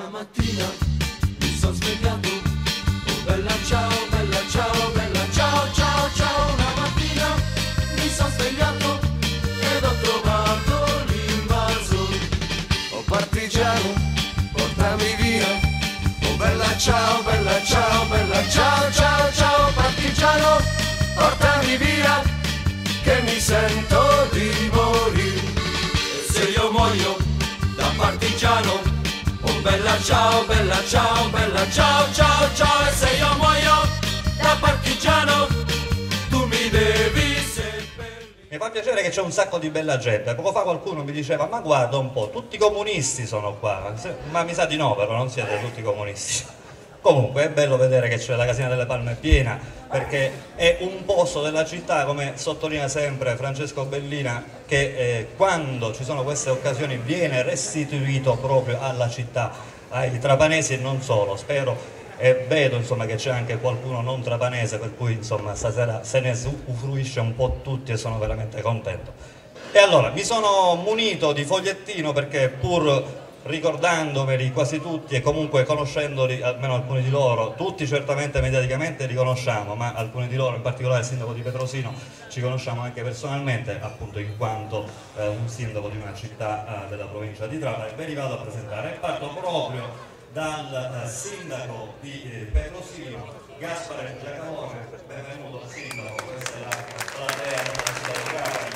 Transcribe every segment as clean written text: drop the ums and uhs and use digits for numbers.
Una mattina mi sono svegliato, oh bella ciao, bella ciao, bella ciao, ciao, ciao. Una mattina mi sono svegliato ed ho trovato l'invaso. Oh partigiano, portami via, oh bella ciao, bella ciao, bella ciao, ciao, ciao. Partigiano, portami via, che mi sento di morire. E se io muoio da partigiano, oh bella ciao, bella ciao, bella ciao, ciao, ciao. E se io muoio da partigiano, tu mi devi seppellire. Mi fa piacere che c'è un sacco di bella gente. Poco fa qualcuno mi diceva: ma guarda un po', tutti i comunisti sono qua. Ma mi sa di no, però non siete tutti comunisti. Comunque è bello vedere che c'è la Casina delle Palme piena, perché è un posto della città, come sottolinea sempre Francesco Bellina, che quando ci sono queste occasioni viene restituito proprio alla città, ai trapanesi e non solo. Spero e vedo insomma che c'è anche qualcuno non trapanese, per cui insomma stasera se ne usufruisce un po' tutti e sono veramente contento. E allora mi sono munito di fogliettino perché, pur ricordandomeli quasi tutti e comunque conoscendoli, almeno alcuni di loro, tutti certamente mediaticamente li conosciamo, ma alcuni di loro, in particolare il sindaco di Petrosino, ci conosciamo anche personalmente, appunto in quanto un sindaco di una città della provincia di Trapani. Ve li vado a presentare. Parto proprio dal sindaco di Petrosino, Gaspare Giacalone. Benvenuto sindaco, questa è la platea della città di Trapani.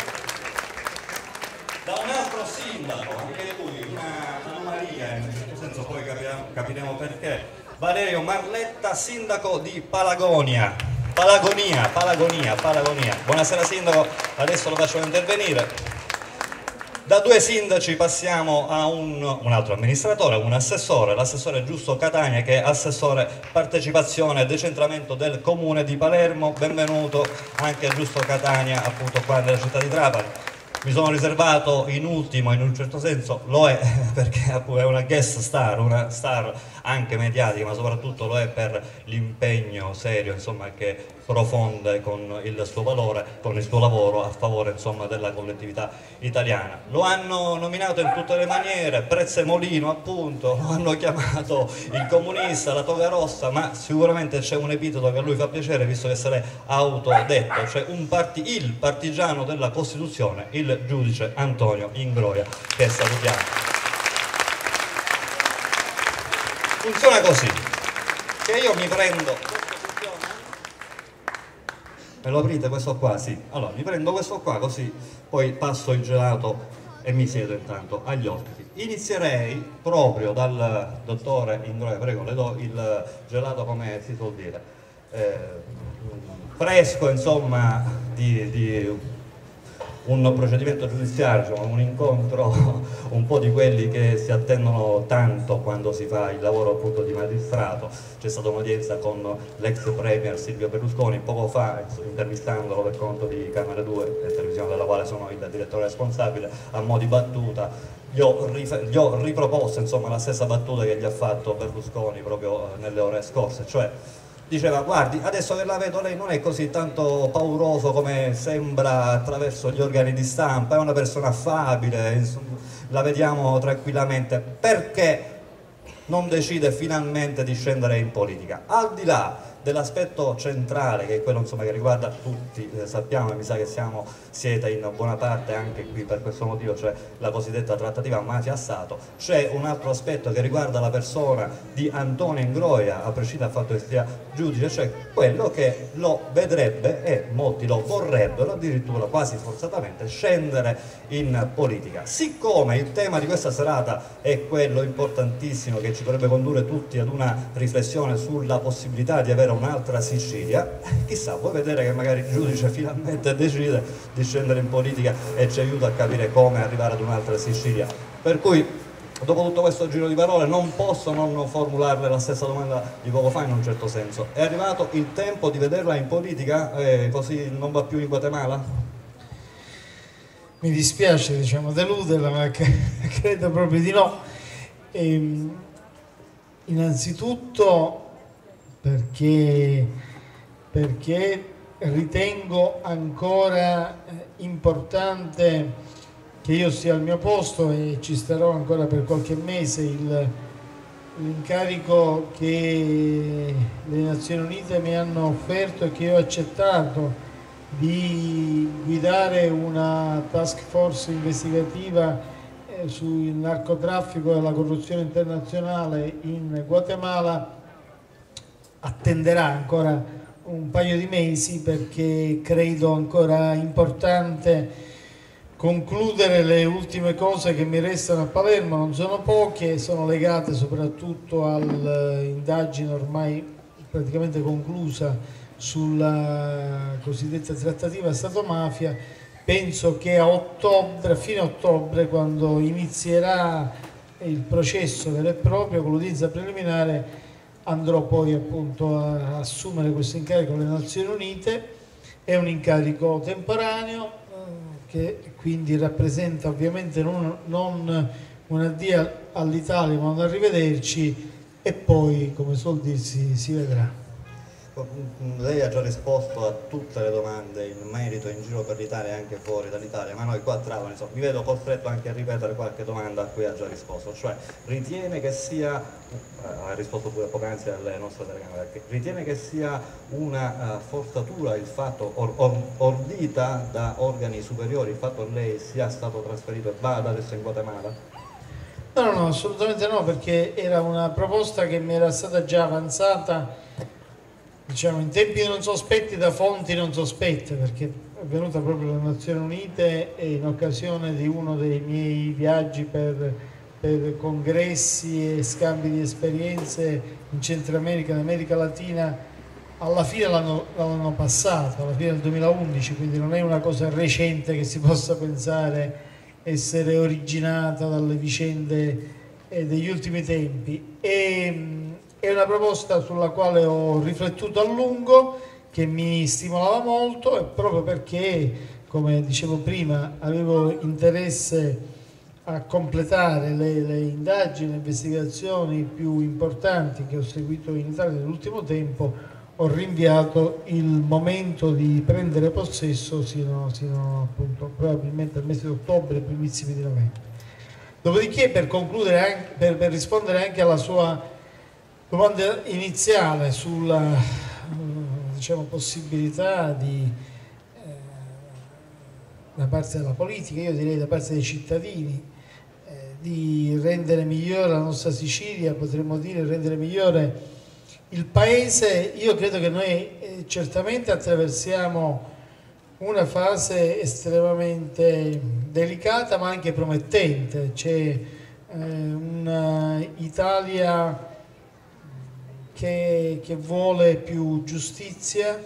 Da un altro sindaco, anche lui un'anomalia, in un certo senso poi capiremo perché, Valerio Marletta, sindaco di Palagonia. Palagonia. Buonasera sindaco, adesso lo faccio intervenire. Da due sindaci passiamo a un altro amministratore, un assessore, l'assessore Giusto Catania, che è assessore partecipazione e decentramento del comune di Palermo. Benvenuto anche a Giusto Catania, appunto qua nella città di Trapani. Mi sono riservato in ultimo, in un certo senso lo è, perché è una guest star, una star anche mediatica, ma soprattutto lo è per l'impegno serio insomma, che profonde con il suo valore, con il suo lavoro a favore insomma, della collettività italiana. Lo hanno nominato in tutte le maniere, Prezzemolino appunto, lo hanno chiamato il comunista, la toga rossa, ma sicuramente c'è un epiteto che a lui fa piacere, visto che se l'è autodetto, cioè il partigiano della Costituzione, il giudice Antonio Ingroia, che salutiamo. Funziona così, che io mi prendo, me lo aprite questo qua? Sì, allora mi prendo questo qua così poi passo il gelato e mi siedo intanto agli ospiti. Inizierei proprio dal dottore Ingroia, prego, le do il gelato come si suol dire, fresco insomma di un procedimento giudiziario, un incontro un po' di quelli che si attendono tanto quando si fa il lavoro appunto di magistrato. C'è stata un'udienza con l'ex premier Silvio Berlusconi poco fa, intervistandolo per conto di Canale 2, televisione della quale sono il direttore responsabile. A mo' di battuta gli ho riproposto insomma la stessa battuta che gli ha fatto Berlusconi proprio nelle ore scorse, cioè diceva: guardi, adesso che la vedo lei non è così tanto pauroso come sembra attraverso gli organi di stampa, è una persona affabile, insomma, la vediamo tranquillamente, perché non decide finalmente di scendere in politica? Al di là dell'aspetto centrale, che è quello insomma, che riguarda tutti, sappiamo e mi sa che siete in buona parte anche qui per questo motivo, cioè la cosiddetta trattativa mafia-stato, c'è un altro aspetto che riguarda la persona di Antonio Ingroia, a prescindere dal fatto che sia giudice, cioè quello che lo vedrebbe, e molti lo vorrebbero addirittura quasi forzatamente, scendere in politica. Siccome il tema di questa serata è quello importantissimo che ci dovrebbe condurre tutti ad una riflessione sulla possibilità di avere un'altra Sicilia, chissà, puoi vedere che magari il giudice finalmente decide di scendere in politica e ci aiuta a capire come arrivare ad un'altra Sicilia. Per cui, dopo tutto questo giro di parole, non posso non formularle la stessa domanda di poco fa, in un certo senso. È arrivato il tempo di vederla in politica? Così non va più in Guatemala? Mi dispiace, diciamo, deluderla, ma credo proprio di no. Innanzitutto perché ritengo ancora importante che io sia al mio posto, e ci starò ancora per qualche mese, il l'incarico che le Nazioni Unite mi hanno offerto e che io ho accettato di guidare una task force investigativa sul narcotraffico e la corruzione internazionale in Guatemala attenderà ancora un paio di mesi, perché credo ancora importante concludere le ultime cose che mi restano a Palermo. Non sono poche, sono legate soprattutto all'indagine ormai praticamente conclusa sulla cosiddetta trattativa Stato-mafia. Penso che a fine ottobre, quando inizierà il processo vero e proprio con l'udienza preliminare, andrò poi appunto a assumere questo incarico alle Nazioni Unite. È un incarico temporaneo, che quindi rappresenta ovviamente non un addio all'Italia ma un arrivederci, e poi, come suol dirsi, si vedrà. Lei ha già risposto a tutte le domande in merito in giro per l'Italia e anche fuori dall'Italia, ma noi qua a Trapani mi vedo costretto anche a ripetere qualche domanda a cui ha già risposto. Cioè, ritiene che sia, ha risposto pure poc'anzi alle nostre telecamere, ritiene che sia una forzatura il fatto, ordita da organi superiori, il fatto che lei sia stato trasferito e vada adesso in Guatemala? No, assolutamente no, perché era una proposta che mi era stata già avanzata, diciamo, in tempi non sospetti, da fonti non sospette, perché è venuta proprio alle Nazioni Unite e in occasione di uno dei miei viaggi per congressi e scambi di esperienze in Centro America, in America Latina, alla fine l'hanno passato, alla fine del 2011, quindi non è una cosa recente che si possa pensare essere originata dalle vicende degli ultimi tempi. È una proposta sulla quale ho riflettuto a lungo, che mi stimolava molto, e proprio perché, come dicevo prima, avevo interesse a completare le indagini, le investigazioni più importanti che ho seguito in Italia nell'ultimo tempo, ho rinviato il momento di prendere possesso sino appunto probabilmente al mese di ottobre, primissimi di novembre. Dopodiché, per concludere, per rispondere anche alla sua domanda iniziale sulla diciamo, possibilità da parte della politica, io direi da parte dei cittadini, di rendere migliore la nostra Sicilia, potremmo dire rendere migliore il paese, io credo che noi certamente attraversiamo una fase estremamente delicata ma anche promettente. C'è un'Italia che vuole più giustizia,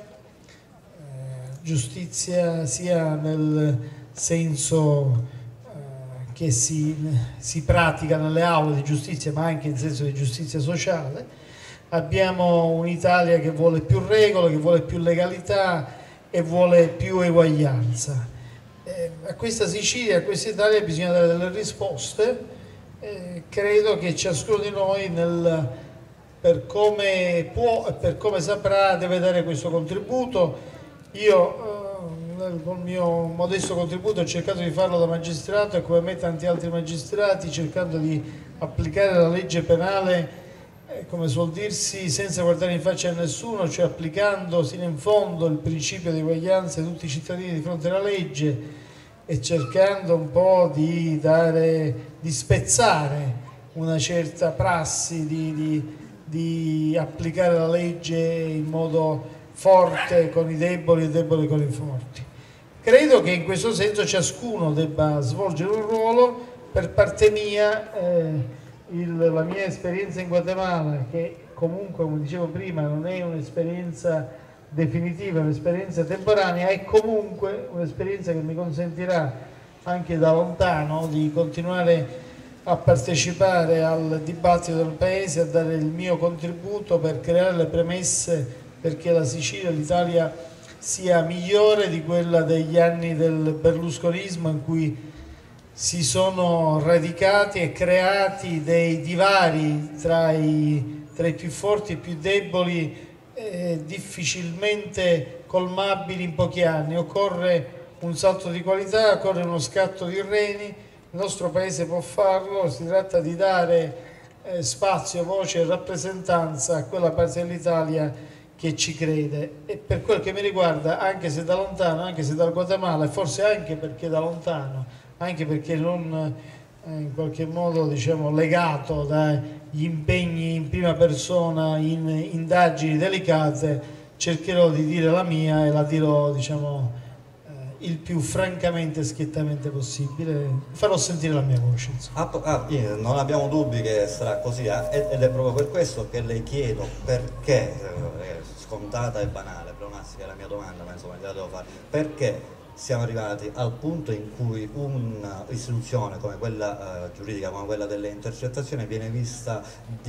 giustizia sia nel senso che si pratica nelle aule di giustizia, ma anche in senso di giustizia sociale. Abbiamo un'Italia che vuole più regole, che vuole più legalità e vuole più eguaglianza. A questa Sicilia, a questa Italia bisogna dare delle risposte. Credo che ciascuno di noi per come può e per come saprà deve dare questo contributo. Io con il mio modesto contributo ho cercato di farlo da magistrato, e come me tanti altri magistrati, cercando di applicare la legge penale, come suol dirsi, senza guardare in faccia a nessuno, cioè applicando sino in fondo il principio di uguaglianza di tutti i cittadini di fronte alla legge, e cercando un po' di spezzare una certa prassi di applicare la legge in modo forte con i deboli e deboli con i forti. Credo che in questo senso ciascuno debba svolgere un ruolo. Per parte mia, la mia esperienza in Guatemala, che comunque, come dicevo prima, non è un'esperienza definitiva, è un'esperienza temporanea, è comunque un'esperienza che mi consentirà anche da lontano di continuare a partecipare al dibattito del Paese, a dare il mio contributo per creare le premesse perché la Sicilia, l'Italia, sia migliore di quella degli anni del berlusconismo, in cui si sono radicati e creati dei divari tra i più forti e i più deboli, difficilmente colmabili in pochi anni. Occorre un salto di qualità, occorre uno scatto di reni. Il nostro Paese può farlo, si tratta di dare spazio, voce e rappresentanza a quella parte dell'Italia che ci crede. E per quel che mi riguarda, anche se da lontano, anche se dal Guatemala, e forse anche perché da lontano, anche perché non in qualche modo diciamo legato dagli impegni in prima persona in indagini delicate, cercherò di dire la mia e la dirò diciamo il più francamente e schiettamente possibile, farò sentire la mia voce. Non abbiamo dubbi che sarà così, ed è proprio per questo che le chiedo perché, è scontata e banale, pleonastica è la mia domanda, ma insomma gliela devo fare, perché siamo arrivati al punto in cui un'istituzione come quella giuridica, come quella delle intercettazioni viene vista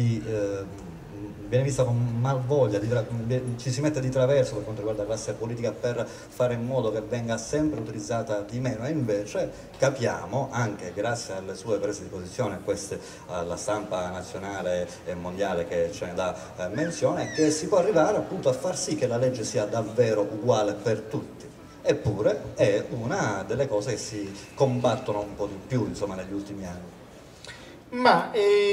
con malvoglia, ci si mette di traverso per quanto riguarda la classe politica per fare in modo che venga sempre utilizzata di meno, e invece capiamo, anche grazie alle sue prese di posizione, queste alla stampa nazionale e mondiale che ce ne dà menzione, che si può arrivare appunto a far sì che la legge sia davvero uguale per tutti. Eppure è una delle cose che si combattono un po' di più insomma negli ultimi anni. Ma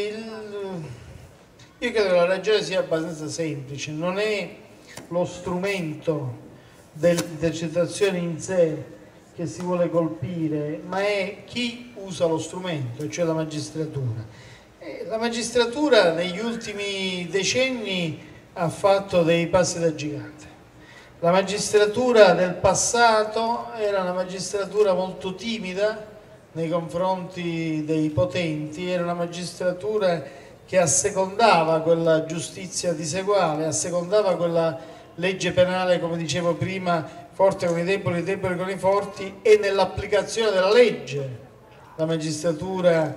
io credo che la ragione sia abbastanza semplice, non è lo strumento dell'intercettazione in sé che si vuole colpire, ma è chi usa lo strumento, cioè la magistratura. La magistratura negli ultimi decenni ha fatto dei passi da gigante. La magistratura del passato era una magistratura molto timida nei confronti dei potenti, era una magistratura che assecondava quella giustizia diseguale, assecondava quella legge penale, come dicevo prima, forte con i deboli con i forti, e nell'applicazione della legge la magistratura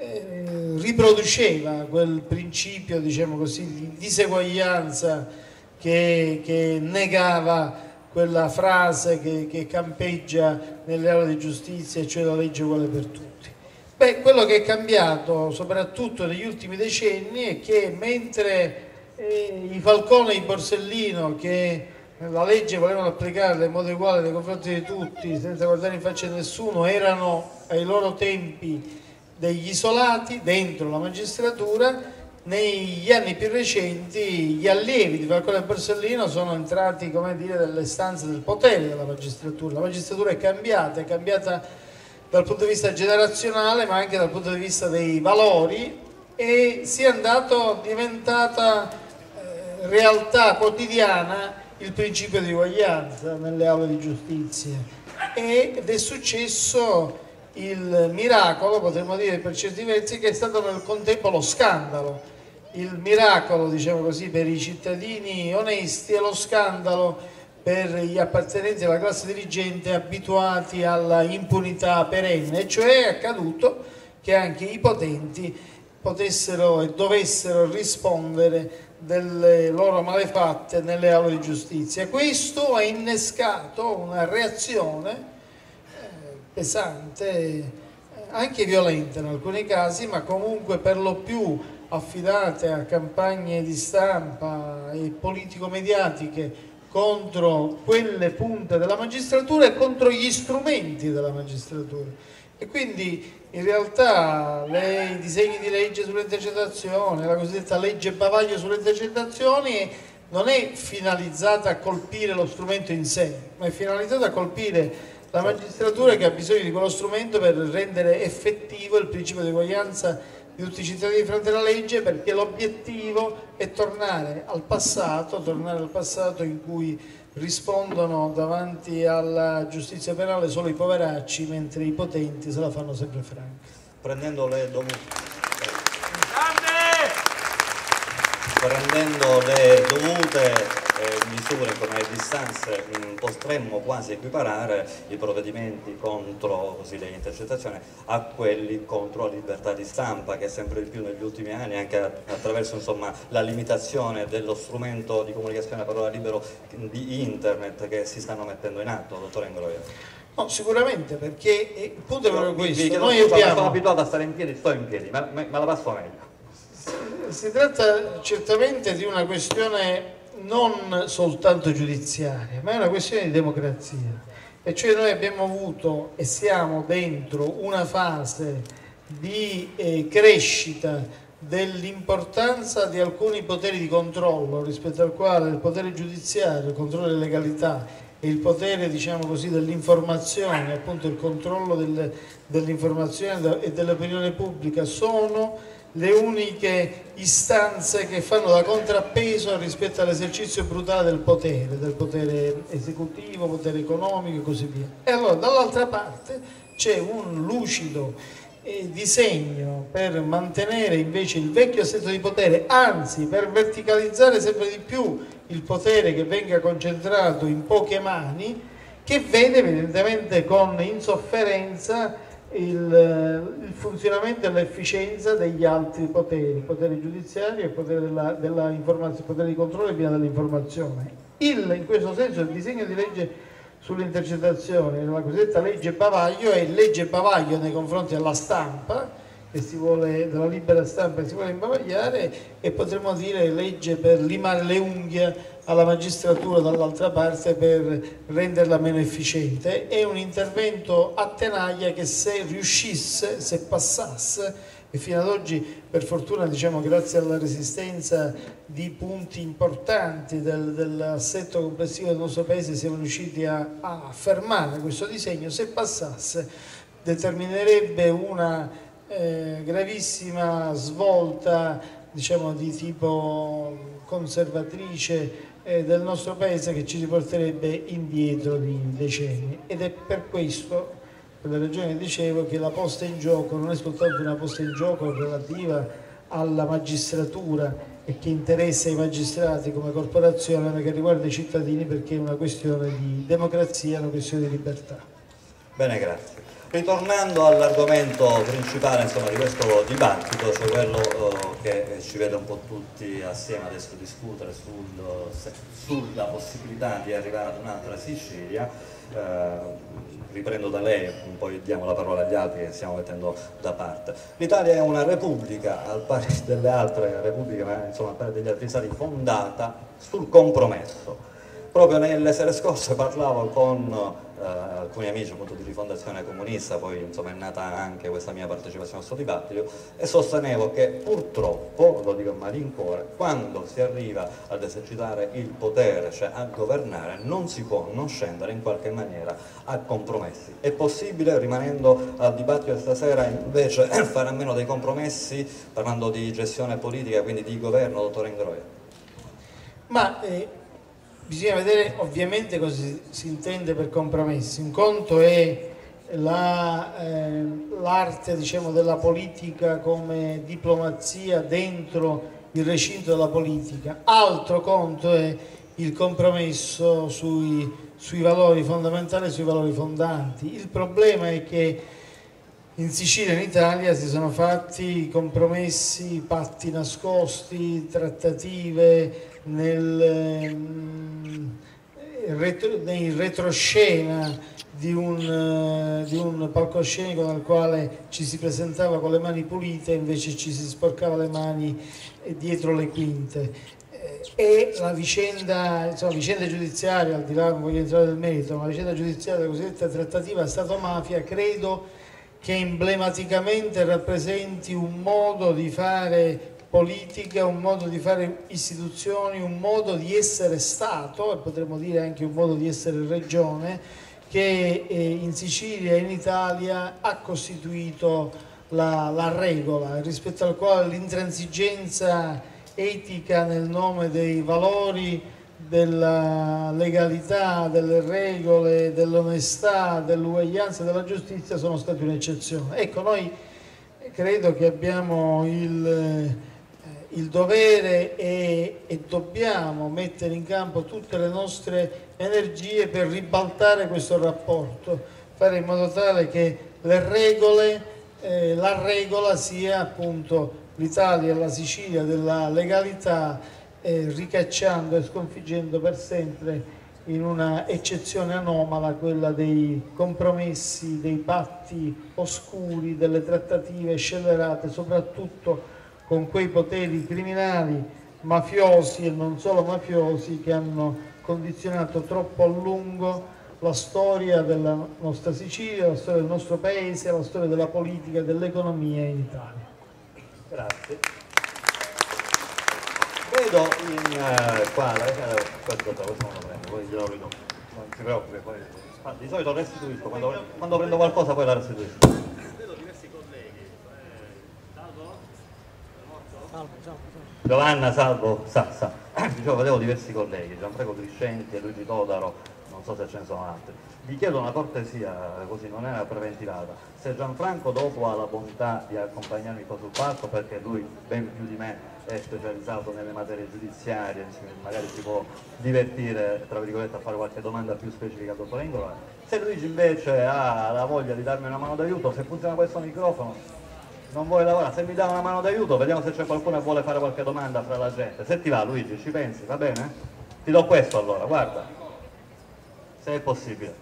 riproduceva quel principio, diciamo così, di diseguaglianza che negava quella frase che campeggia nelle aule di giustizia, cioè la legge uguale per tutti. Beh, quello che è cambiato soprattutto negli ultimi decenni è che mentre i Falcone e i Borsellino, che la legge volevano applicarla in modo uguale nei confronti di tutti senza guardare in faccia a nessuno, erano ai loro tempi degli isolati dentro la magistratura, negli anni più recenti gli allievi di Falcone e Borsellino sono entrati, come dire, nelle stanze del potere della magistratura. La magistratura è cambiata dal punto di vista generazionale, ma anche dal punto di vista dei valori, e è diventata realtà quotidiana il principio di uguaglianza nelle aule di giustizia, ed è successo il miracolo, potremmo dire per certi versi, che è stato nel contempo lo scandalo. Il miracolo, diciamo così, per i cittadini onesti, e lo scandalo per gli appartenenti alla classe dirigente abituati alla impunità perenne, cioè è accaduto che anche i potenti potessero e dovessero rispondere delle loro malefatte nelle aule di giustizia. Questo ha innescato una reazione pesante, anche violenta in alcuni casi, ma comunque per lo più affidate a campagne di stampa e politico-mediatiche contro quelle punte della magistratura e contro gli strumenti della magistratura. E quindi in realtà i disegni di legge sulle intercettazioni, la cosiddetta legge bavaglio sulle intercettazioni, non è finalizzata a colpire lo strumento in sé, ma è finalizzata a colpire la magistratura, che ha bisogno di quello strumento per rendere effettivo il principio di uguaglianza di tutti i cittadini di fronte alla legge, perché l'obiettivo è tornare al passato in cui rispondono davanti alla giustizia penale solo i poveracci, mentre i potenti se la fanno sempre franca. Prendendo le dovute misure come le distanze, potremmo quasi equiparare i provvedimenti contro le intercettazioni a quelli contro la libertà di stampa, che sempre di più negli ultimi anni, anche attraverso insomma, la limitazione dello strumento di comunicazione a parola libero di internet, che si stanno mettendo in atto, dottore Ingroia. No, sicuramente, perché il punto è proprio questo. Noi sono abituato a stare in piedi, sto in piedi, ma la passo meglio. Si tratta certamente di una questione non soltanto giudiziaria, ma è una questione di democrazia. E cioè noi abbiamo avuto e siamo dentro una fase di crescita dell'importanza di alcuni poteri di controllo rispetto al quale il potere giudiziario, il controllo della legalità e il potere, diciamo così, dell'informazione, appunto il controllo dell'informazione e dell'opinione pubblica sono le uniche istanze che fanno da contrappeso rispetto all'esercizio brutale del potere esecutivo, potere economico e così via. E allora dall'altra parte c'è un lucido disegno per mantenere invece il vecchio assetto di potere, anzi per verticalizzare sempre di più il potere che venga concentrato in poche mani, che vede evidentemente con insofferenza il funzionamento e l'efficienza degli altri poteri, il potere giudiziario e il potere il potere di controllo e via dell'informazione. In questo senso il disegno di legge sulle intercettazioni, la cosiddetta legge bavaglio, è legge bavaglio nei confronti della stampa, della libera stampa che si vuole imbavagliare, e potremmo dire legge per limare le unghie alla magistratura dall'altra parte per renderla meno efficiente. È un intervento a tenaglia che, se riuscisse, se passasse, e fino ad oggi per fortuna, diciamo, grazie alla resistenza di punti importanti dell'assetto complessivo del nostro paese, siamo riusciti a fermare questo disegno. Se passasse determinerebbe una gravissima svolta, diciamo, di tipo conservatrice del nostro paese, che ci riporterebbe indietro di decenni. Ed è per questo, per le ragioni che dicevo, che la posta in gioco non è soltanto una posta in gioco relativa alla magistratura e che interessa i magistrati come corporazione, ma che riguarda i cittadini, perché è una questione di democrazia, una questione di libertà. Bene, grazie. Ritornando all'argomento principale, insomma, di questo dibattito, cioè quello che ci vede un po' tutti assieme adesso discutere sulla possibilità di arrivare ad un'altra Sicilia. Riprendo da lei, poi diamo la parola agli altri che stiamo mettendo da parte. L'Italia è una repubblica, al pari delle altre repubbliche, ma insomma al pari degli altri stati, fondata sul compromesso. Proprio nelle sere scorse parlavo con alcuni amici, appunto, di Rifondazione Comunista, poi insomma è nata anche questa mia partecipazione a questo dibattito, e sostenevo che purtroppo, lo dico a malincuore, quando si arriva ad esercitare il potere, cioè a governare, non si può non scendere in qualche maniera a compromessi. È possibile, rimanendo al dibattito di stasera, invece fare a meno dei compromessi, parlando di gestione politica, quindi di governo, dottore Ingroia? Ma bisogna vedere ovviamente cosa si intende per compromessi. Un conto è l'arte, diciamo, della politica come diplomazia dentro il recinto della politica, altro conto è il compromesso sui valori fondamentali e sui valori fondanti. Il problema è che in Sicilia e in Italia si sono fatti compromessi, patti nascosti, trattative nel retroscena di un palcoscenico nel quale ci si presentava con le mani pulite e invece ci si sporcava le mani dietro le quinte. E la vicenda, insomma, vicenda giudiziaria, al di là, non voglio entrare nel merito, ma la vicenda giudiziaria, la cosiddetta trattativa Stato-mafia, credo che emblematicamente rappresenti un modo di fare politica, un modo di fare istituzioni, un modo di essere Stato, e potremmo dire anche un modo di essere regione, che in Sicilia e in Italia ha costituito la regola, rispetto al quale l'intransigenza etica nel nome dei valori, della legalità, delle regole, dell'onestà, dell'uguaglianza e della giustizia sono stati un'eccezione. Ecco, noi credo che abbiamo il dovere e dobbiamo mettere in campo tutte le nostre energie per ribaltare questo rapporto, fare in modo tale che la regola sia appunto l'Italia e la Sicilia della legalità, ricacciando e sconfiggendo per sempre in una eccezione anomala quella dei compromessi, dei patti oscuri, delle trattative scellerate, soprattutto con quei poteri criminali, mafiosi e non solo mafiosi, che hanno condizionato troppo a lungo la storia della nostra Sicilia, la storia del nostro paese, la storia della politica e dell'economia in Italia. Grazie. chiedo in quadra, questo non lo prendo, poi glielo ridò, non si preoccupi, poi di solito restituisco, quando prendo qualcosa poi la restituisco. Vedo diversi colleghi, Giovanna, Salvo, dicevo, vedevo diversi colleghi, Gianfranco Criscenti e Luigi Todaro, non so se ce ne sono altri. Vi chiedo una cortesia, così non era preventivata, se Gianfranco dopo ha la bontà di accompagnarmi qua sul palco, perché lui ben più di me è specializzato nelle materie giudiziarie, magari si può divertire, tra virgolette, a fare qualche domanda più specifica al dottor Ingola. Se Luigi invece ha la voglia di darmi una mano d'aiuto, se funziona questo microfono, non vuole lavorare, se mi dà una mano d'aiuto, vediamo se c'è qualcuno che vuole fare qualche domanda fra la gente. Se ti va Luigi, ci pensi, va bene? Ti do questo allora, guarda, se è possibile.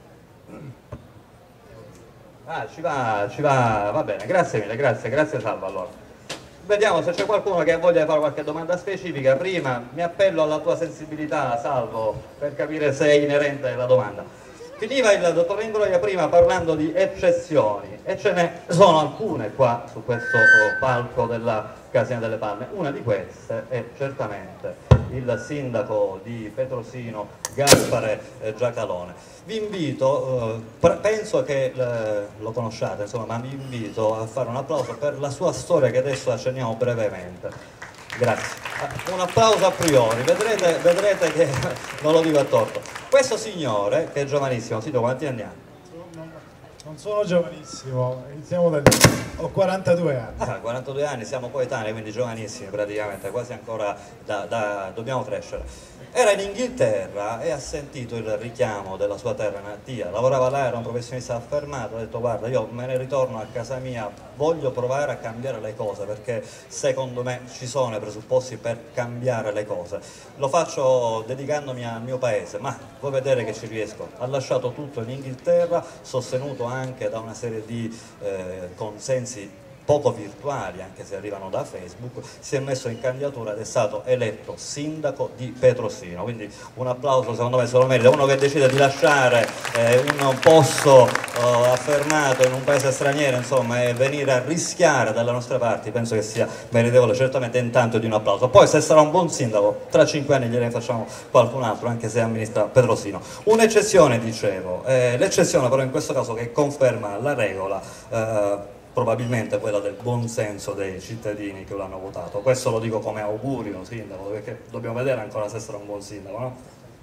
Ci va, va bene, grazie mille, grazie Salvo allora. Vediamo se c'è qualcuno che voglia fare qualche domanda specifica. Prima mi appello alla tua sensibilità, Salvo, per capire se è inerente alla domanda. Finiva il dottor Ingroia prima parlando di eccezioni, e ce ne sono alcune qua su questo palco della Casina delle Palme. Una di queste è certamente il sindaco di Petrosino, Gaspare Giacalone. Vi invito, penso che lo conosciate, insomma, ma vi invito a fare un applauso per la sua storia che adesso accenniamo brevemente. Grazie. Un applauso a priori, vedrete che non lo dico a torto. Questo signore, che è giovanissimo, Sito, quanti anni ha? Non sono giovanissimo, iniziamo da lì. Ho 42 anni. 42 anni, siamo coetanei, quindi giovanissimi praticamente, quasi ancora dobbiamo crescere. Era in Inghilterra e ha sentito il richiamo della sua terra natia, lavorava là, era un professionista affermato, ha detto guarda io me ne ritorno a casa mia, voglio provare a cambiare le cose perché secondo me ci sono i presupposti per cambiare le cose. Lo faccio dedicandomi al mio paese, ma vuoi vedere che ci riesco. Ha lasciato tutto in Inghilterra, sostenuto anche da una serie di consensi poco virtuali, anche se arrivano da Facebook, si è messo in candidatura ed è stato eletto sindaco di Petrosino, quindi un applauso secondo me se lo merita, uno che decide di lasciare un posto affermato in un paese straniero, insomma, e venire a rischiare dalle nostre parti, penso che sia meritevole certamente intanto di un applauso. Poi se sarà un buon sindaco, tra 5 anni gliene facciamo qualcun altro, anche se amministra Petrosino. Un'eccezione, dicevo, l'eccezione però in questo caso che conferma la regola, probabilmente quella del buon senso dei cittadini che l'hanno votato. Questo lo dico come augurio, sindaco, perché dobbiamo vedere ancora se sarà un buon sindaco, no?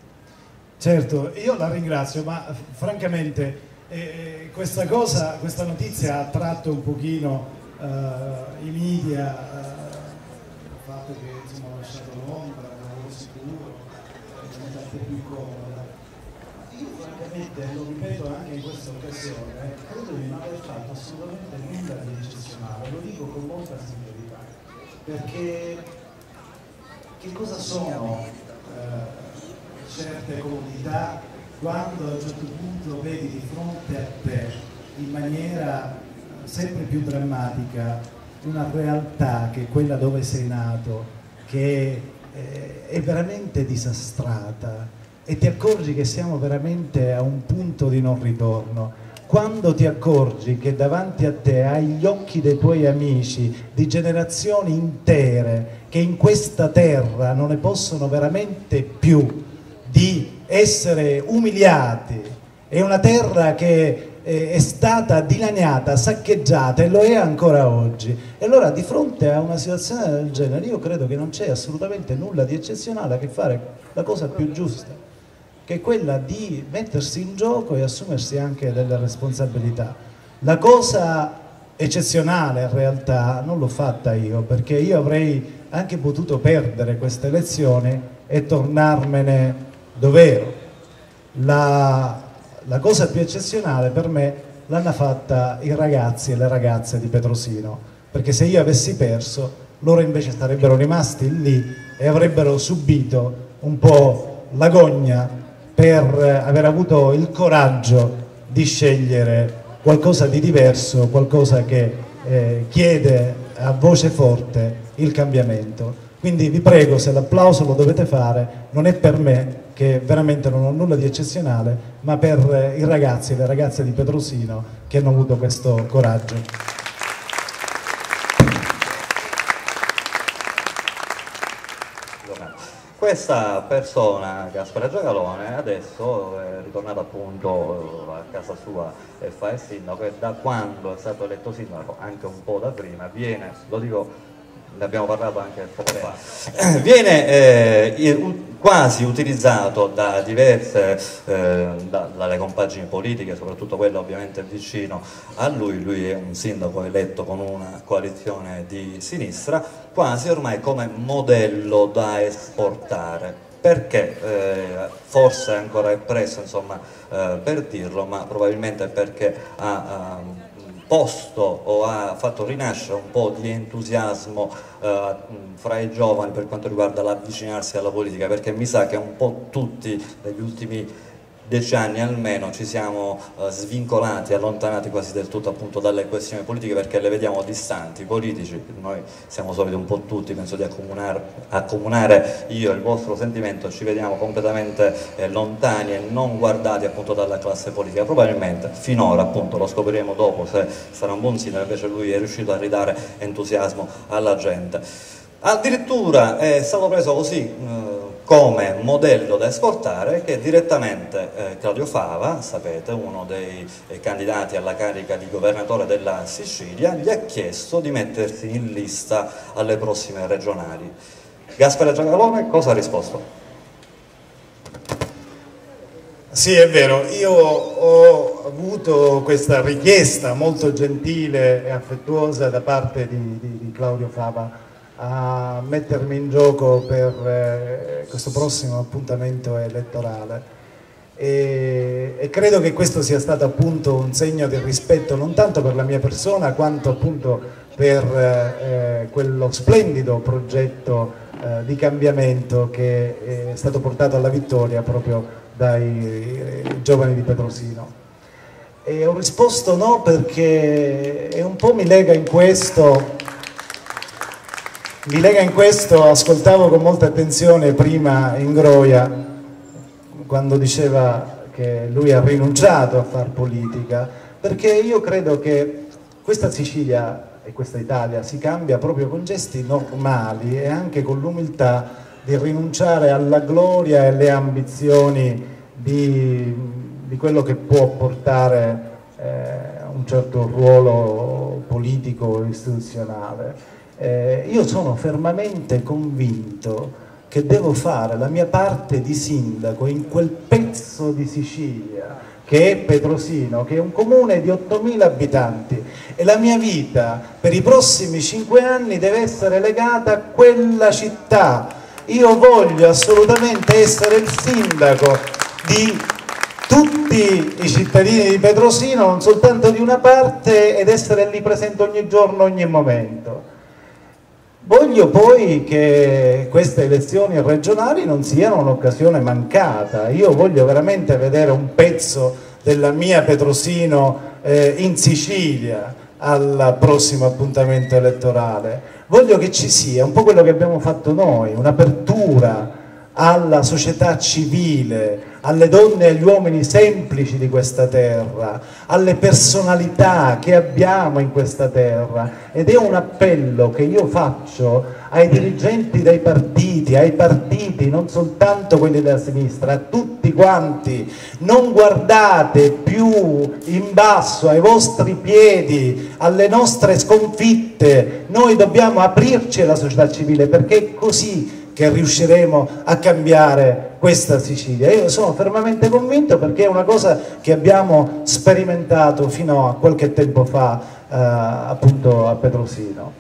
Certo, io la ringrazio, ma francamente questa notizia ha attratto un pochino i media, il fatto che insomma, ho lasciato Londra, lavoro sicuro, è molto più comoda. Io francamente, lo ripeto anche in questa occasione, credo di non aver fatto assolutamente nulla di eccezionale, lo dico con molta sincerità, perché che cosa sono certe comunità quando a un certo punto vedi di fronte a te in maniera sempre più drammatica una realtà che è quella dove sei nato, che è veramente disastrata, e ti accorgi che siamo veramente a un punto di non ritorno. Quando ti accorgi che davanti a te hai gli occhi dei tuoi amici di generazioni intere che in questa terra non ne possono veramente più di essere umiliati, è una terra che è stata dilaniata, saccheggiata, e lo è ancora oggi. E allora di fronte a una situazione del genere io credo che non c'è assolutamente nulla di eccezionale che fare la cosa più giusta, che è quella di mettersi in gioco e assumersi anche delle responsabilità. La cosa eccezionale in realtà non l'ho fatta io, perché io avrei anche potuto perdere queste elezioni e tornarmene dov'ero. La cosa più eccezionale per me l'hanno fatta i ragazzi e le ragazze di Petrosino, perché se io avessi perso, loro invece sarebbero rimasti lì e avrebbero subito un po' l'agonia per aver avuto il coraggio di scegliere qualcosa di diverso, qualcosa che chiede a voce forte il cambiamento. Quindi vi prego, se l'applauso lo dovete fare, non è per me, che veramente non ho nulla di eccezionale, ma per i ragazzi e le ragazze di Petrosino che hanno avuto questo coraggio. Questa persona, Gaspare Giacalone, adesso è ritornato appunto a casa sua e fa il sindaco, e da quando è stato eletto sindaco, anche un po' da prima, viene, lo dico, ne abbiamo parlato anche poco fa, viene quasi utilizzato da diverse, dalle compagini politiche, soprattutto quella ovviamente vicino a lui è un sindaco eletto con una coalizione di sinistra, quasi ormai come modello da esportare. Perché? Forse ancora è presto, insomma, per dirlo, ma probabilmente perché ha posto o ha fatto rinascere un po' di entusiasmo fra i giovani per quanto riguarda l'avvicinarsi alla politica, perché mi sa che un po' tutti negli ultimi 10 anni almeno ci siamo svincolati, allontanati quasi del tutto appunto dalle questioni politiche, perché le vediamo distanti. I politici, noi siamo soliti un po' tutti, penso di accomunare io e il vostro sentimento, ci vediamo completamente lontani e non guardati appunto dalla classe politica, probabilmente finora, appunto lo scopriremo dopo se sarà un buon sindaco, invece lui è riuscito a ridare entusiasmo alla gente. Addirittura è stato preso così come modello da esportare che direttamente Claudio Fava, sapete, uno dei candidati alla carica di governatore della Sicilia, gli ha chiesto di mettersi in lista alle prossime regionali. Gaspare Giacalone cosa ha risposto? Sì, è vero, io ho avuto questa richiesta molto gentile e affettuosa da parte di Claudio Fava a mettermi in gioco per questo prossimo appuntamento elettorale e credo che questo sia stato appunto un segno di rispetto non tanto per la mia persona quanto appunto per quello splendido progetto di cambiamento che è stato portato alla vittoria proprio dai giovani di Petrosino. E ho risposto no perché un po' mi lega in questo, ascoltavo con molta attenzione prima Ingroia quando diceva che lui ha rinunciato a far politica, perché io credo che questa Sicilia e questa Italia si cambia proprio con gesti normali e anche con l'umiltà di rinunciare alla gloria e alle ambizioni di quello che può portare un certo ruolo politico e istituzionale. Io sono fermamente convinto che devo fare la mia parte di sindaco in quel pezzo di Sicilia che è Petrosino, che è un comune di 8.000 abitanti, e la mia vita per i prossimi 5 anni deve essere legata a quella città. Io voglio assolutamente essere il sindaco di tutti i cittadini di Petrosino, non soltanto di una parte, ed essere lì presente ogni giorno, ogni momento. Voglio poi che queste elezioni regionali non siano un'occasione mancata. Io voglio veramente vedere un pezzo della mia Petrosino in Sicilia al prossimo appuntamento elettorale. Voglio che ci sia un po' quello che abbiamo fatto noi, un'apertura alla società civile, alle donne e agli uomini semplici di questa terra, alle personalità che abbiamo in questa terra, ed è un appello che io faccio ai dirigenti dei partiti, ai partiti, non soltanto quelli della sinistra, a tutti quanti: non guardate più in basso ai vostri piedi, alle nostre sconfitte, noi dobbiamo aprirci alla società civile, perché è così che riusciremo a cambiare questa Sicilia. Io sono fermamente convinto, perché è una cosa che abbiamo sperimentato fino a qualche tempo fa appunto a Petrosino,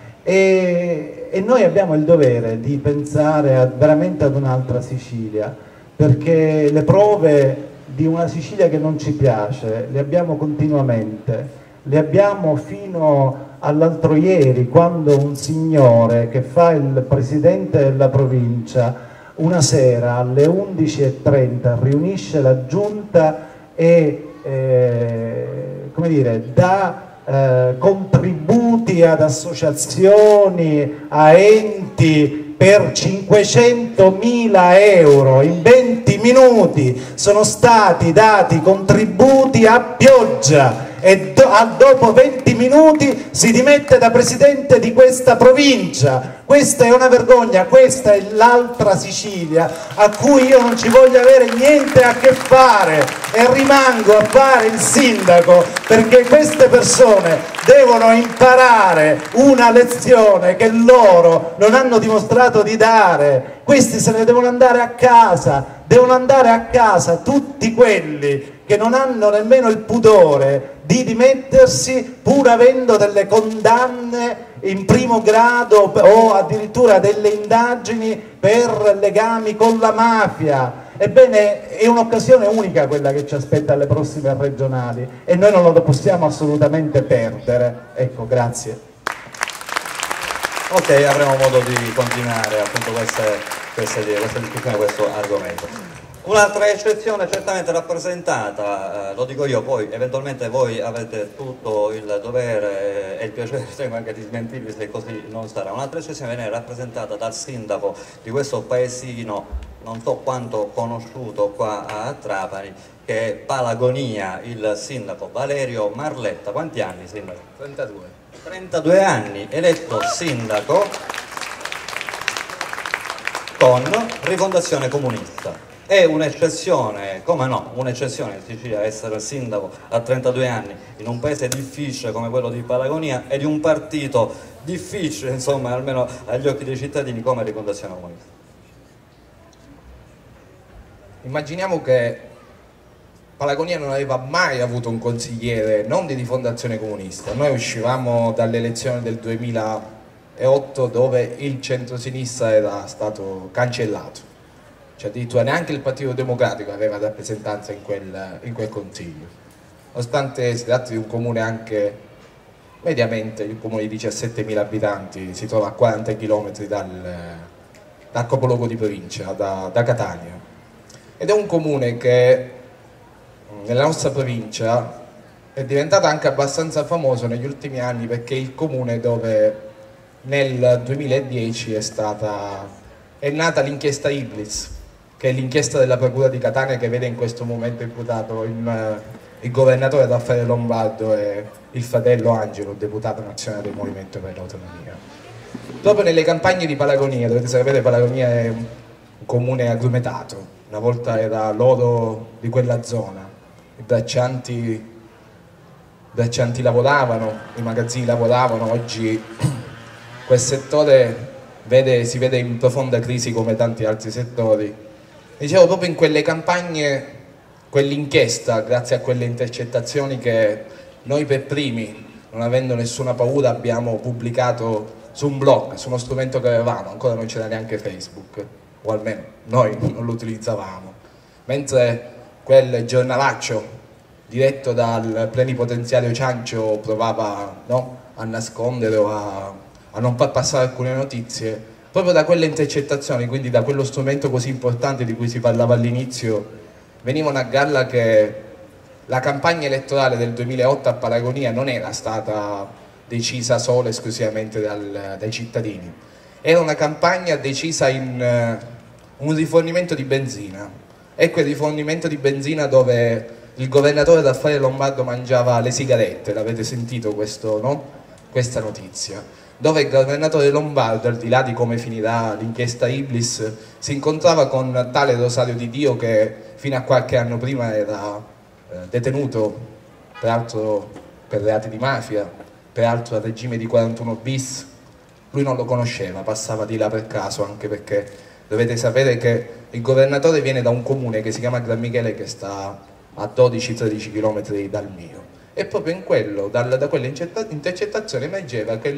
e noi abbiamo il dovere di pensare veramente ad un'altra Sicilia, perché le prove di una Sicilia che non ci piace le abbiamo continuamente, le abbiamo fino all'altro ieri, quando un signore che fa il presidente della provincia una sera alle 11:30 riunisce la giunta e come dire, dà contributi ad associazioni, a enti per 500.000 euro. In 20 minuti sono stati dati contributi a pioggia, e dopo 20 minuti si dimette da presidente di questa provincia. Questa è una vergogna, questa è l'altra Sicilia a cui io non ci voglio avere niente a che fare e rimango a fare il sindaco perché queste persone devono imparare una lezione che loro non hanno dimostrato di dare. Questi se ne devono andare a casa tutti quelli che non hanno nemmeno il pudore di dimettersi pur avendo delle condanne in primo grado o addirittura delle indagini per legami con la mafia. Ebbene, è un'occasione unica quella che ci aspetta alle prossime regionali e noi non lo possiamo assolutamente perdere. Ecco, grazie. Ok, avremo modo di continuare appunto questa discussione, questo argomento. Un'altra eccezione certamente rappresentata, lo dico io, poi eventualmente voi avete tutto il dovere e il piacere anche di smentirvi se così non sarà. Un'altra eccezione viene rappresentata dal sindaco di questo paesino, non so quanto conosciuto qua a Trapani, che è Palagonia, il sindaco Valerio Marletta. Quanti anni sindaco? 32. 32 anni, eletto sindaco con Rifondazione Comunista. È un'eccezione, come no, un'eccezione in Sicilia essere sindaco a 32 anni in un paese difficile come quello di Palagonia e di un partito difficile, insomma, almeno agli occhi dei cittadini come Rifondazione Comunista. Immaginiamo che Palagonia non aveva mai avuto un consigliere, non di Rifondazione Comunista. Noi uscivamo dalle elezioni del 2008 dove il centrosinistra era stato cancellato. Cioè addirittura neanche il Partito Democratico aveva rappresentanza in quel consiglio, nonostante si tratti di un comune anche mediamente, il comune di 17.000 abitanti, si trova a 40 km dal capoluogo di provincia, da Catania, ed è un comune che nella nostra provincia è diventato anche abbastanza famoso negli ultimi anni perché è il comune dove nel 2010 è nata l'inchiesta Iblis, che è l'inchiesta della Procura di Catania che vede in questo momento imputato il governatore Raffaele Lombardo e il fratello Angelo, deputato nazionale del Movimento per l'Autonomia. Proprio nelle campagne di Palagonia, dovete sapere, Palagonia è un comune agrumetato, una volta era l'oro di quella zona, i braccianti lavoravano, i magazzini lavoravano, oggi quel settore si vede in profonda crisi come tanti altri settori. Dicevo, proprio in quelle campagne, quell'inchiesta, grazie a quelle intercettazioni che noi per primi, non avendo nessuna paura, abbiamo pubblicato su un blog, su uno strumento che avevamo, ancora non c'era neanche Facebook, o almeno noi non lo utilizzavamo, mentre quel giornalaccio diretto dal plenipotenziario Ciancio provava, no, a nascondere o a non far passare alcune notizie. Proprio da quelle intercettazioni, quindi da quello strumento così importante di cui si parlava all'inizio, venivano a galla che la campagna elettorale del 2008 a Palagonia non era stata decisa solo e esclusivamente dai cittadini, era una campagna decisa in un rifornimento di benzina. È quel rifornimento di benzina dove il governatore Raffaele Lombardo mangiava le sigarette, l'avete sentito questo, no? Questa notizia, dove il governatore Lombardo, al di là di come finirà l'inchiesta Iblis, si incontrava con tale Rosario Di Dio che fino a qualche anno prima era detenuto, peraltro per reati di mafia, peraltro al regime di 41 bis. Lui non lo conosceva, passava di là per caso, anche perché dovete sapere che il governatore viene da un comune che si chiama Gran Michele, che sta a 12-13 km dal mio. E proprio in quello, da quelle intercettazioni emergeva che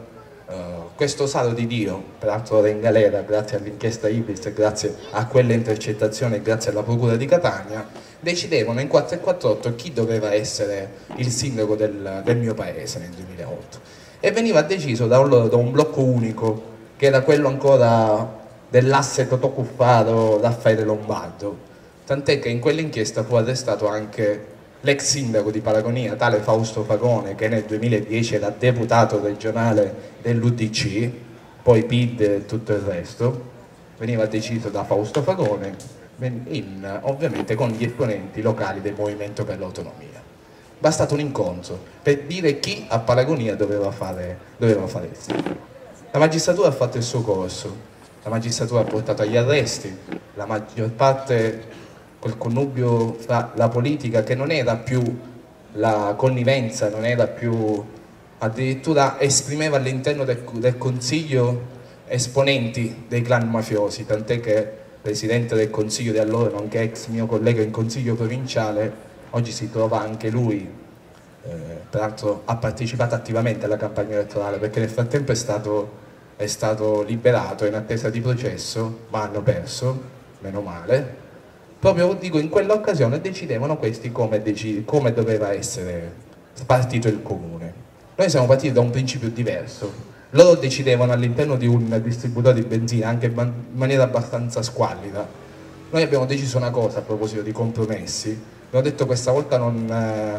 questo Saro Di Dio, peraltro era in galera grazie all'inchiesta Iblis e grazie a quelle intercettazioni e grazie alla Procura di Catania, decidevano in 448 chi doveva essere il sindaco del mio paese nel 2008. E veniva deciso da un blocco unico, che era quello ancora dell'asse Totò Cuffaro Raffaele Lombardo, tant'è che in quell'inchiesta fu arrestato anche l'ex sindaco di Palagonia, tale Fausto Fagone, che nel 2010 era deputato regionale dell'UDC, poi PID e tutto il resto, veniva deciso da Fausto Fagone, ovviamente con gli esponenti locali del Movimento per l'Autonomia. bastato un incontro per dire chi a Palagonia doveva fare il sindaco. La magistratura ha fatto il suo corso, la magistratura ha portato agli arresti, la maggior parte quel connubio fra la politica, che non era più la connivenza, non era più, addirittura esprimeva all'interno del Consiglio esponenti dei clan mafiosi, tant'è che il Presidente del Consiglio di allora, nonché ex mio collega in Consiglio provinciale, oggi si trova anche lui, peraltro ha partecipato attivamente alla campagna elettorale, perché nel frattempo è stato liberato in attesa di processo, ma hanno perso, meno male. Proprio dico, in quell'occasione decidevano questi come doveva essere spartito il comune. Noi siamo partiti da un principio diverso. Loro decidevano all'interno di un distributore di benzina, anche in maniera abbastanza squallida. Noi abbiamo deciso una cosa a proposito di compromessi. Abbiamo detto questa volta non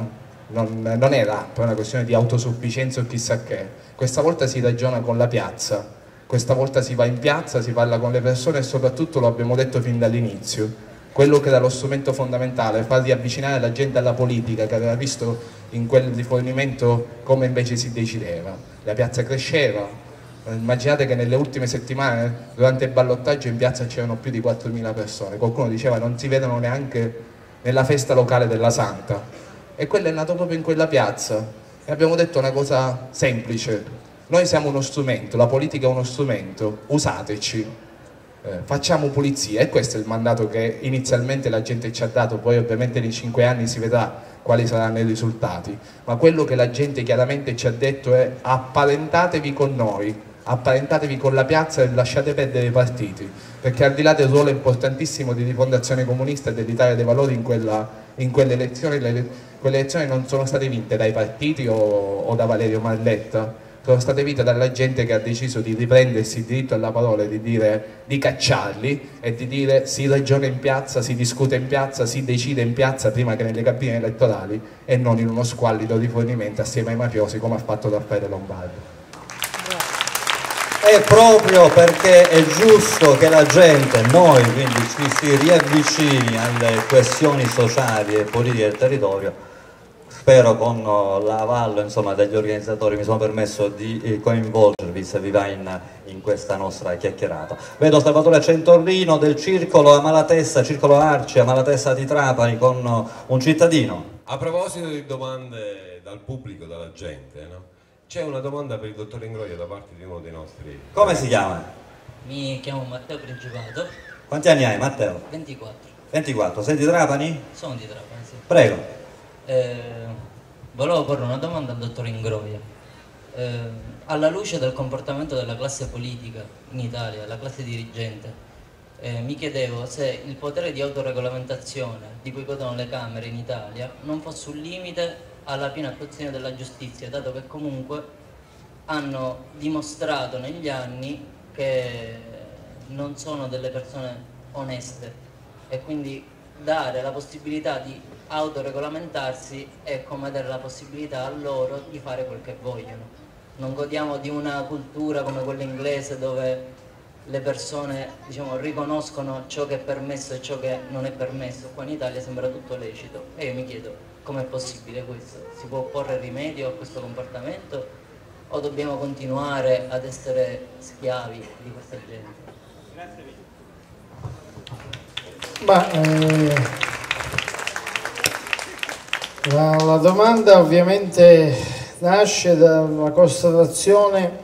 era per una questione di autosufficienza o chissà che. Questa volta si ragiona con la piazza. Questa volta si va in piazza, si parla con le persone e soprattutto, lo abbiamo detto fin dall'inizio, quello che era lo strumento fondamentale, far riavvicinare la gente alla politica, che aveva visto in quel rifornimento come invece si decideva. La piazza cresceva, immaginate che nelle ultime settimane durante il ballottaggio in piazza c'erano più di 4.000 persone, qualcuno diceva non si vedono neanche nella festa locale della Santa, e quello è nato proprio in quella piazza. E abbiamo detto una cosa semplice: noi siamo uno strumento, la politica è uno strumento, usateci. Facciamo pulizia, e questo è il mandato che inizialmente la gente ci ha dato. Poi ovviamente nei 5 anni si vedrà quali saranno i risultati, ma quello che la gente chiaramente ci ha detto è: apparentatevi con noi, apparentatevi con la piazza e lasciate perdere i partiti, perché al di là del ruolo importantissimo di Rifondazione Comunista e dell'Italia dei Valori in quelle elezioni, quelle elezioni non sono state vinte dai partiti o da Valerio Marletta, sono state vinte dalla gente che ha deciso di riprendersi il diritto alla parola e di cacciarli e di dire si ragiona in piazza, si discute in piazza, si decide in piazza prima che nelle cabine elettorali, e non in uno squallido rifornimento assieme ai mafiosi come ha fatto Raffaele Lombardo. È proprio perché è giusto che la gente, noi quindi, ci si riavvicini alle questioni sociali e politiche del territorio. Spero con l'avallo, insomma, degli organizzatori mi sono permesso di coinvolgervi, se vi va, in questa nostra chiacchierata. Vedo Salvatore Centorlino del Circolo Amalatesta, Circolo Arci Amalatesta di Trapani, con un cittadino. A proposito di domande dal pubblico, dalla gente, no? C'è una domanda per il dottor Ingroia da parte di uno dei nostri... Come si chiama? Mi chiamo Matteo Principato. Quanti anni hai, Matteo? 24. 24. Sei di Trapani? Sono di Trapani, sì. Prego. Volevo porre una domanda al dottor Ingroia. Alla luce del comportamento della classe politica in Italia, la classe dirigente, mi chiedevo se il potere di autoregolamentazione di cui godono le Camere in Italia non fosse un limite alla piena attuazione della giustizia, dato che comunque hanno dimostrato negli anni che non sono delle persone oneste, e quindi dare la possibilità di autoregolamentarsi è come dare la possibilità a loro di fare quel che vogliono. Non godiamo di una cultura come quella inglese, dove le persone, diciamo, riconoscono ciò che è permesso e ciò che non è permesso. Qua in Italia sembra tutto lecito, e io mi chiedo com'è possibile questo? Si può porre rimedio a questo comportamento o dobbiamo continuare ad essere schiavi di questa gente? La domanda ovviamente nasce dalla constatazione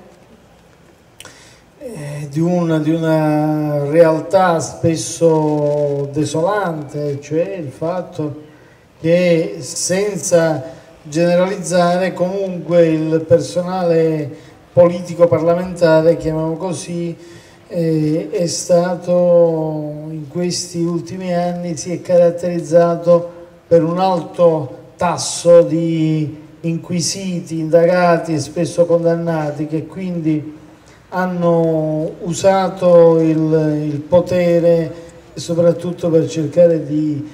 di una realtà spesso desolante, cioè il fatto che, senza generalizzare, comunque il personale politico parlamentare, chiamiamo così, è stato in questi ultimi anni, si è caratterizzato per un alto tasso di inquisiti, indagati e spesso condannati, che quindi hanno usato il potere soprattutto per cercare di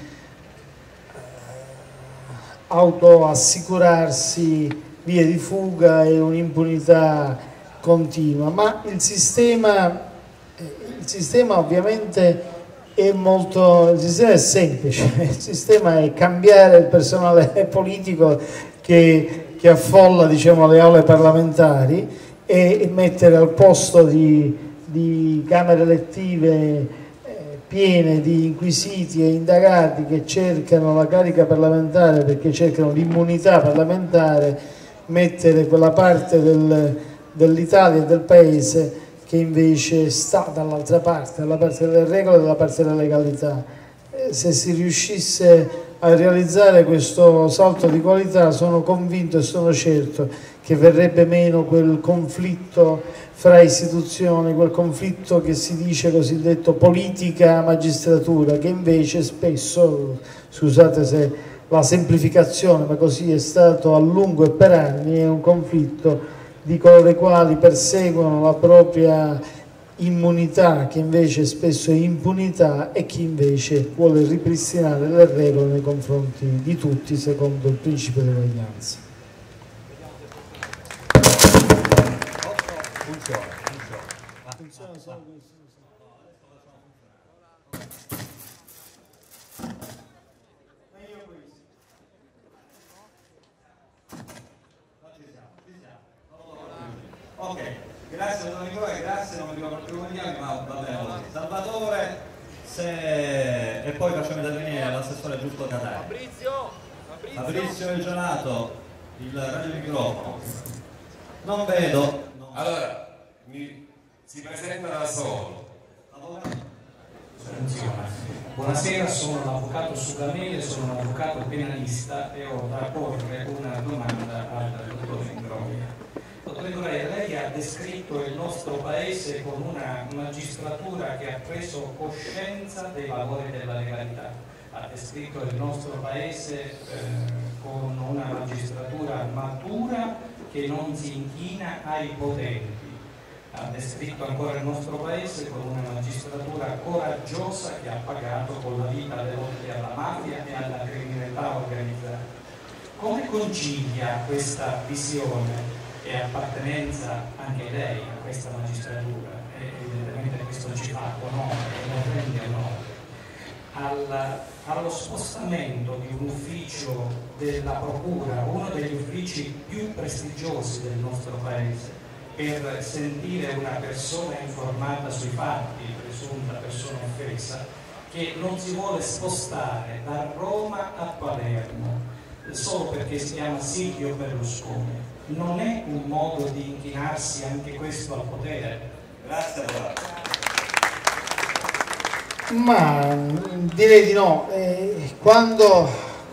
autoassicurarsi vie di fuga e un'impunità continua. Ma il sistema ovviamente il sistema è semplice, il sistema è cambiare il personale politico che affolla, diciamo, le aule parlamentari e mettere al posto di camere elettive piene di inquisiti e indagati che cercano la carica parlamentare perché cercano l'immunità parlamentare, mettere quella parte dell'Italia e del Paese che invece sta dall'altra parte, dalla parte delle regole e dalla parte della legalità. Se si riuscisse a realizzare questo salto di qualità, sono convinto e sono certo che verrebbe meno quel conflitto fra istituzioni, quel conflitto che si dice cosiddetto politica-magistratura, che invece spesso, scusate se la semplificazione, ma così è stato a lungo e per anni, è un conflitto di coloro i quali perseguono la propria immunità, che invece spesso è impunità, e chi invece vuole ripristinare le regole nei confronti di tutti secondo il principio di uguaglianza. Funziona solo questo. Ok, grazie dottor Nicolai, grazie, non mi ricordo più come ti chiami, ma va bene così. Salvatore, e poi facciamo intervenire l'assessore Giusto Catania. Fabrizio Elgionato, il radiomicrofono. Non vedo. No. Allora, si presenta da solo. Buonasera, sono l'avvocato Sugamele, sono un avvocato penalista e ho da porre una domanda al dottor Ingroia. Dottor Ingroia, lei ha descritto il nostro paese con una magistratura che ha preso coscienza dei valori della legalità, ha descritto il nostro paese con una magistratura matura che non si inchina ai potenti, ha descritto ancora il nostro paese con una magistratura coraggiosa che ha pagato con la vita le lotte alla mafia e alla criminalità organizzata. Come concilia questa visione e appartenenza anche lei a questa magistratura, e evidentemente questo ci fa onore e non rende onore, allo spostamento di un ufficio della Procura, uno degli uffici più prestigiosi del nostro paese, per sentire una persona informata sui fatti, presunta persona offesa, che non si vuole spostare da Roma a Palermo solo perché si chiama Silvio Berlusconi. Non è un modo di inchinarsi anche questo al potere? Grazie a voi. Ma direi di no. Quando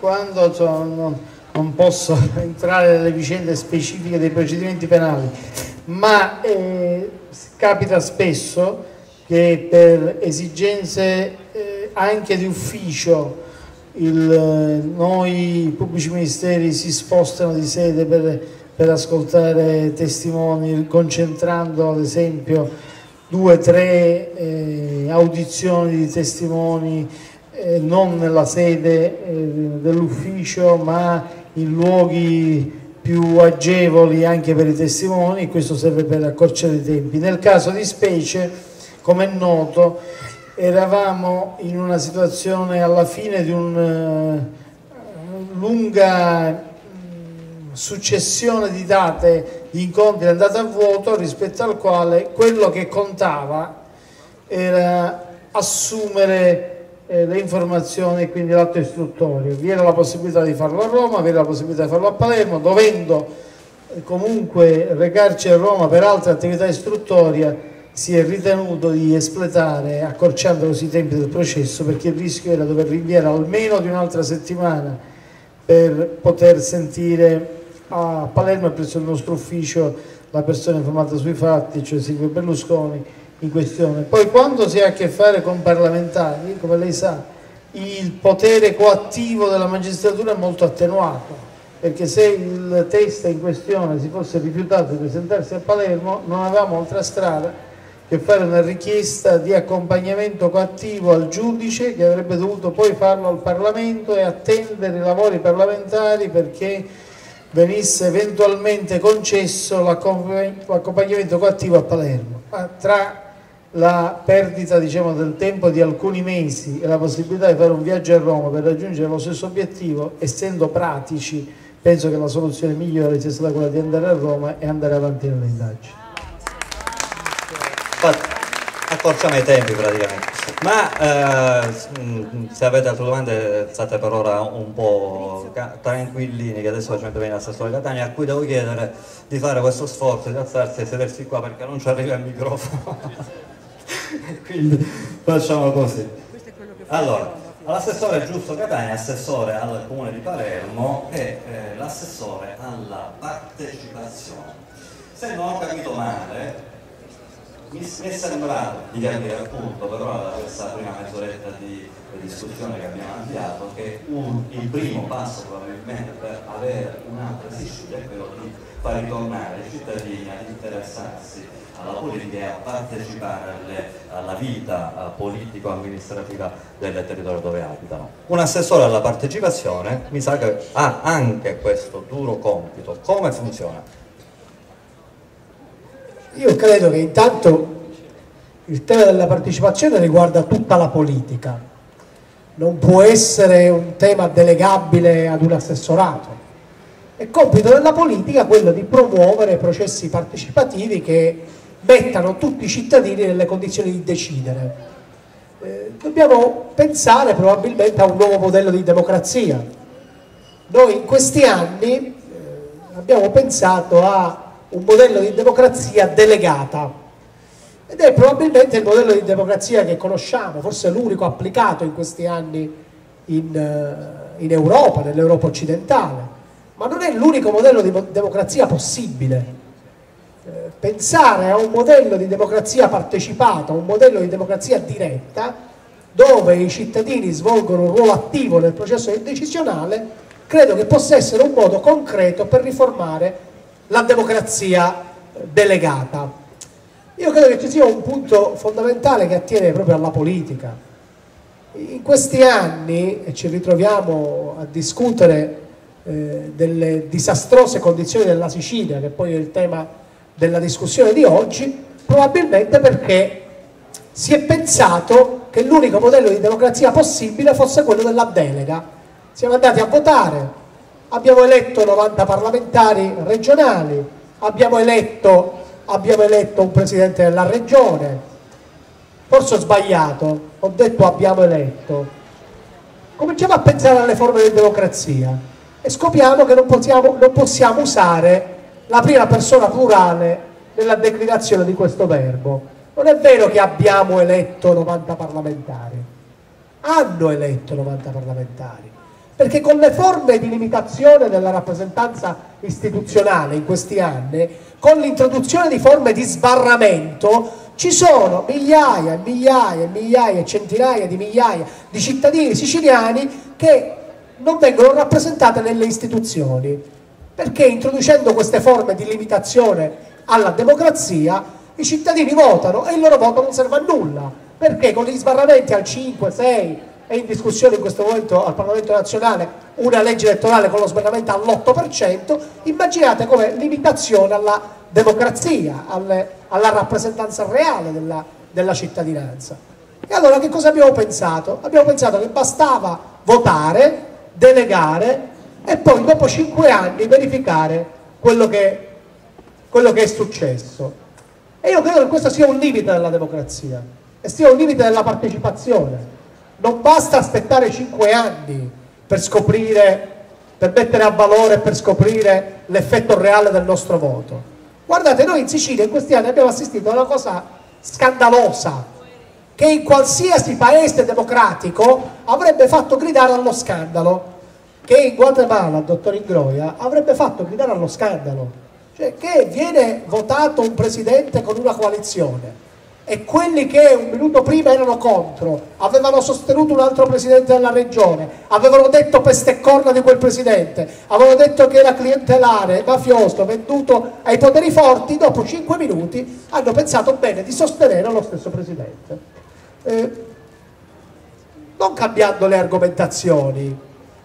non posso entrare nelle vicende specifiche dei procedimenti penali, ma capita spesso che per esigenze anche di ufficio noi pubblici ministeri si spostano di sede per ascoltare testimoni, concentrando ad esempio 2 o 3 audizioni di testimoni non nella sede dell'ufficio ma in luoghi più agevoli anche per i testimoni. Questo serve per accorciare i tempi. Nel caso di specie, come è noto, eravamo in una situazione alla fine di una lunga successione di date di incontri andate a vuoto, rispetto al quale quello che contava era assumere le informazioni e quindi l'atto istruttorio. Vi era la possibilità di farlo a Roma, vi era la possibilità di farlo a Palermo, dovendo comunque recarci a Roma per altre attività istruttorie si è ritenuto di espletare, accorciando così i tempi del processo, perché il rischio era dover rinviare almeno di un'altra settimana per poter sentire a Palermo, presso il nostro ufficio, la persona informata sui fatti, cioè Silvio Berlusconi, in questione. Poi quando si ha a che fare con parlamentari, come lei sa, il potere coattivo della magistratura è molto attenuato, perché se il testa in questione si fosse rifiutato di presentarsi a Palermo non avevamo altra strada che fare una richiesta di accompagnamento coattivo al giudice, che avrebbe dovuto poi farlo al Parlamento e attendere i lavori parlamentari perché venisse eventualmente concesso l'accompagnamento coattivo a Palermo. Ma tra la perdita, diciamo, del tempo di alcuni mesi e la possibilità di fare un viaggio a Roma per raggiungere lo stesso obiettivo, essendo pratici, penso che la soluzione migliore sia stata quella di andare a Roma e andare avanti nelle indagini. Accorciamo i tempi praticamente. Ma se avete altre domande state per ora un po' tranquillini, che adesso facciamo intervenire l'assessore Catania, a cui devo chiedere di fare questo sforzo di alzarsi e sedersi qua perché non ci arriva il microfono. Quindi facciamo così. Allora, l'assessore Giusto Catania, assessore al comune di Palermo e l'assessore alla partecipazione. Se non ho capito male, mi è sembrato di capire appunto per ora da questa prima mezz'oretta di discussione che abbiamo avviato che il primo passo probabilmente per avere un'altra Sicilia è quello di far ritornare i cittadini ad interessarsi alla politica e a partecipare alla vita politico-amministrativa del territorio dove abitano. Un assessore alla partecipazione mi sa che ha anche questo duro compito. Come funziona? Io credo che intanto il tema della partecipazione riguarda tutta la politica, non può essere un tema delegabile ad un assessorato. È compito della politica quello di promuovere processi partecipativi che mettano tutti i cittadini nelle condizioni di decidere. Dobbiamo pensare probabilmente a un nuovo modello di democrazia. Noi in questi anni abbiamo pensato a un modello di democrazia delegata ed è probabilmente il modello di democrazia che conosciamo, forse l'unico applicato in questi anni in Europa, nell'Europa occidentale, ma non è l'unico modello di democrazia possibile. Pensare a un modello di democrazia partecipata, un modello di democrazia diretta, dove i cittadini svolgono un ruolo attivo nel processo decisionale, credo che possa essere un modo concreto per riformare la democrazia delegata. Io credo che ci sia un punto fondamentale che attiene proprio alla politica. In questi anni, e ci ritroviamo a discutere delle disastrose condizioni della Sicilia, che poi è il tema della discussione di oggi, probabilmente perché si è pensato che l'unico modello di democrazia possibile fosse quello della delega. Siamo andati a votare, abbiamo eletto 90 parlamentari regionali, abbiamo eletto un presidente della regione, forse ho sbagliato, ho detto abbiamo eletto. Cominciamo a pensare alle forme di democrazia e scopriamo che non possiamo usare la prima persona plurale nella declinazione di questo verbo. Non è vero che abbiamo eletto 90 parlamentari, hanno eletto 90 parlamentari. Perché con le forme di limitazione della rappresentanza istituzionale in questi anni, con l'introduzione di forme di sbarramento, ci sono migliaia e migliaia e migliaia, centinaia di migliaia di cittadini siciliani che non vengono rappresentate nelle istituzioni. Perché introducendo queste forme di limitazione alla democrazia, i cittadini votano e il loro voto non serve a nulla. Perché con gli sbarramenti al 5, 6, è in discussione in questo momento al Parlamento nazionale una legge elettorale con lo sbarramento all'8%, immaginate come limitazione alla democrazia, alla rappresentanza reale della cittadinanza. E allora che cosa abbiamo pensato? Abbiamo pensato che bastava votare, delegare e poi dopo 5 anni verificare quello che è successo. E io credo che questo sia un limite della democrazia e sia un limite della partecipazione. Non basta aspettare 5 anni per scoprire, per mettere a valore, per scoprire l'effetto reale del nostro voto. Guardate, noi in Sicilia in questi anni abbiamo assistito a una cosa scandalosa che in qualsiasi paese democratico avrebbe fatto gridare allo scandalo, che in Guatemala, dottor Ingroia, avrebbe fatto gridare allo scandalo. Cioè che viene votato un presidente con una coalizione e quelli che un minuto prima erano contro, avevano sostenuto un altro presidente della regione, avevano detto peste e corna di quel presidente, avevano detto che era clientelare, mafioso, venduto ai poteri forti, dopo 5 minuti hanno pensato bene di sostenere lo stesso presidente. Non cambiando le argomentazioni,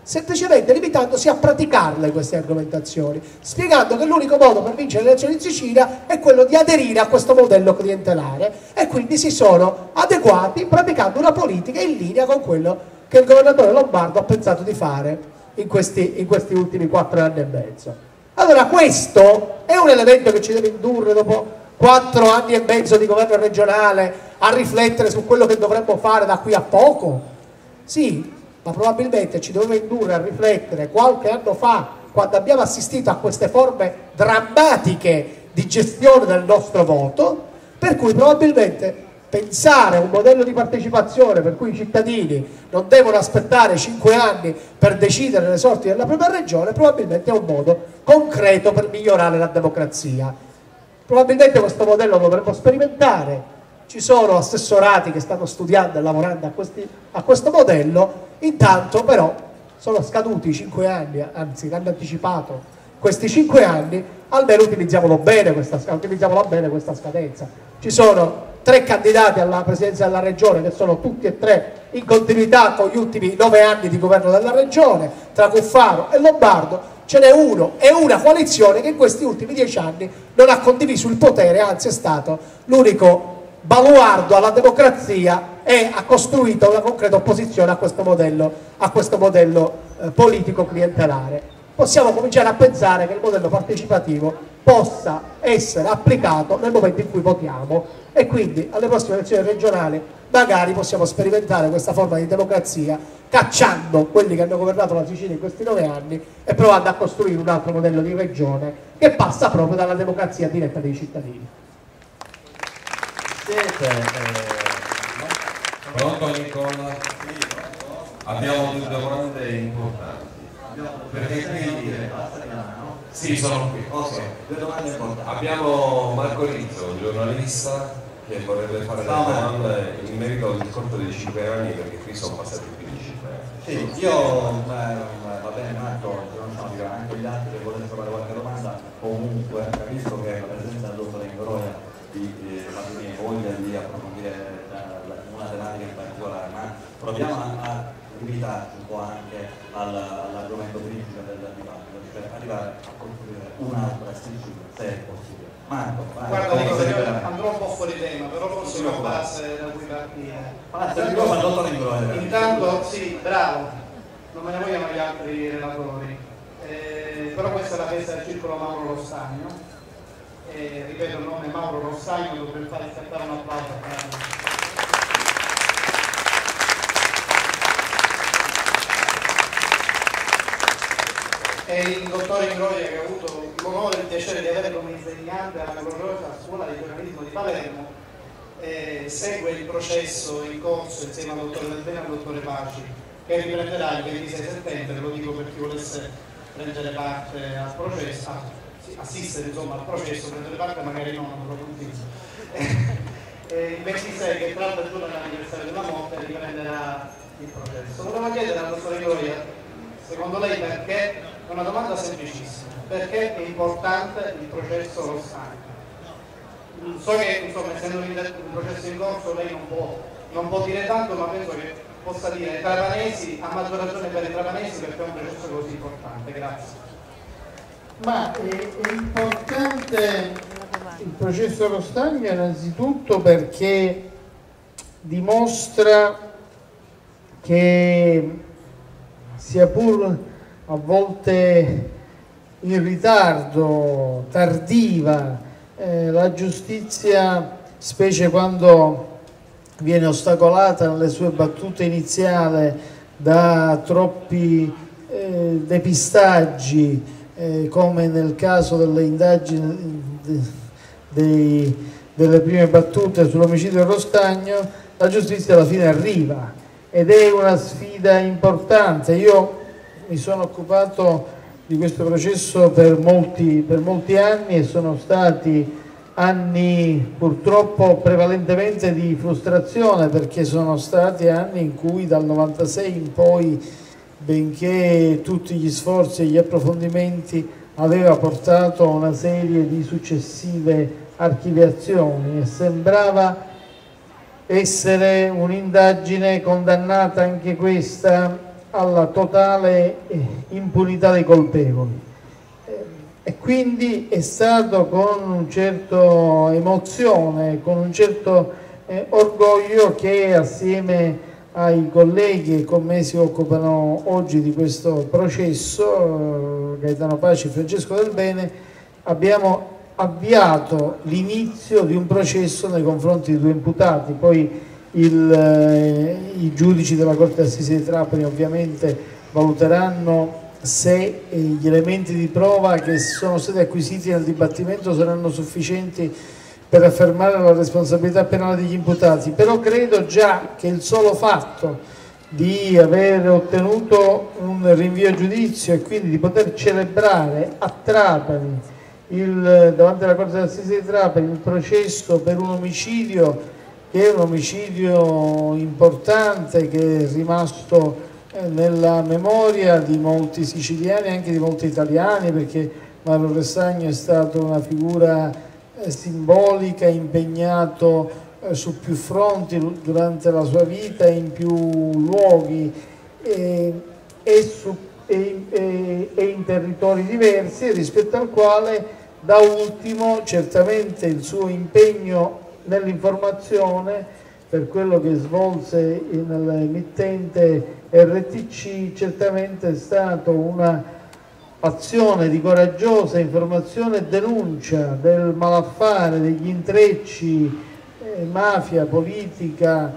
semplicemente limitandosi a praticarle queste argomentazioni, spiegando che l'unico modo per vincere le elezioni in Sicilia è quello di aderire a questo modello clientelare, e quindi si sono adeguati praticando una politica in linea con quello che il governatore Lombardo ha pensato di fare in questi ultimi 4 anni e mezzo. Allora questo è un elemento che ci deve indurre, dopo 4 anni e mezzo di governo regionale, a riflettere su quello che dovremmo fare da qui a poco? Sì, ma probabilmente ci doveva indurre a riflettere qualche anno fa, quando abbiamo assistito a queste forme drammatiche di gestione del nostro voto, per cui probabilmente pensare a un modello di partecipazione per cui i cittadini non devono aspettare 5 anni per decidere le sorti della propria regione, probabilmente è un modo concreto per migliorare la democrazia. Probabilmente questo modello lo dovremmo sperimentare. Ci sono assessorati che stanno studiando e lavorando a questo modello. Intanto però sono scaduti i 5 anni, anzi hanno anticipato questi 5 anni, almeno utilizziamola bene questa scadenza. Ci sono 3 candidati alla presidenza della regione che sono tutti e 3 in continuità con gli ultimi 9 anni di governo della regione, tra Cuffaro e Lombardo. Ce n'è uno e una coalizione che in questi ultimi 10 anni non ha condiviso il potere, anzi è stato l'unico baluardo alla democrazia e ha costruito una concreta opposizione a questo modello politico clientelare. Possiamo cominciare a pensare che il modello partecipativo possa essere applicato nel momento in cui votiamo, e quindi alle prossime elezioni regionali magari possiamo sperimentare questa forma di democrazia, cacciando quelli che hanno governato la Sicilia in questi 9 anni e provando a costruire un altro modello di regione che passa proprio dalla democrazia diretta dei cittadini. Pronto Nicola? Abbiamo 2 domande importanti. Perché qui... Sì, sono qui. Ok, 2 domande importanti. Abbiamo Marco Rizzo, un giornalista, che vorrebbe fare delle domande in merito al discorso dei 5 anni, perché qui sono passati più di 5 anni. Sì, io va bene Marco, non so, anche gli altri che volete fare qualche domanda, comunque capisco che la presenza del dottore Ingroia di voglia di approfondire una tematica in particolare, ma proviamo a limitarci un po' anche all'argomento principe del dibattito, cioè arrivare a costruire un'altra Sicilia, se è possibile. Marco, guarda, io andrò un po' fuori tema, però forse una base da cui partire. Intanto, sì, bravo, non me ne vogliono gli altri relatori, però questa è la festa del circolo Mauro Rostagno. Ripeto il nome Mauro Rostagno, dovrei fare scattare un applauso a Carlo. E il dottore Ingroia, che ha avuto l'onore e il piacere di avere come insegnante alla gloriosa scuola di giornalismo di Palermo, segue il processo in corso insieme al dottore Del Bene e al dottore Paci, che riprenderà il 26 settembre, lo dico per chi volesse prendere parte al processo, assistere insomma al processo, prendere parte magari non proprio un il 26, che tra l'altro è il giorno dell'anniversario della morte, riprenderà il processo. Volevo chiedere al dottore Ingroia, secondo lei perché, è una domanda semplicissima, perché è importante il processo Rostagno? So che insomma, essendo un processo in corso lei non può dire tanto, ma penso che possa dire trapanesi, a maggior ragione per i trapanesi, perché è un processo così importante. Grazie. Ma è importante il processo Rostagno innanzitutto perché dimostra che, sia pur a volte in ritardo, tardiva, la giustizia, specie quando viene ostacolata nelle sue battute iniziali da troppi depistaggi, come nel caso delle indagini delle prime battute sull'omicidio Rostagno, la giustizia alla fine arriva ed è una sfida importante. Io mi sono occupato di questo processo per molti anni e sono stati anni purtroppo prevalentemente di frustrazione, perché sono stati anni in cui dal 96 in poi, benché tutti gli sforzi e gli approfondimenti aveva portato a una serie di successive archiviazioni e sembrava essere un'indagine condannata anche questa alla totale impunità dei colpevoli. E quindi è stato con un certo emozione, con un certo orgoglio che assieme ai colleghi che con me si occupano oggi di questo processo, Gaetano Paci e Francesco Del Bene, abbiamo avviato l'inizio di un processo nei confronti di 2 imputati. Poi i giudici della Corte d'Assise di Trapani ovviamente valuteranno se gli elementi di prova che sono stati acquisiti nel dibattimento saranno sufficienti per affermare la responsabilità penale degli imputati, però credo già che il solo fatto di aver ottenuto un rinvio a giudizio e quindi di poter celebrare a Trapani, davanti alla Corte d'Assise di Trapani, il processo per un omicidio che è un omicidio importante, che è rimasto nella memoria di molti siciliani e anche di molti italiani, perché Mauro Restagno è stato una figura simbolica, impegnato su più fronti durante la sua vita, in più luoghi e in territori diversi, rispetto al quale da ultimo certamente il suo impegno nell'informazione per quello che svolse nell'emittente RTC certamente è stato una azione di coraggiosa informazione e denuncia del malaffare, degli intrecci, mafia, politica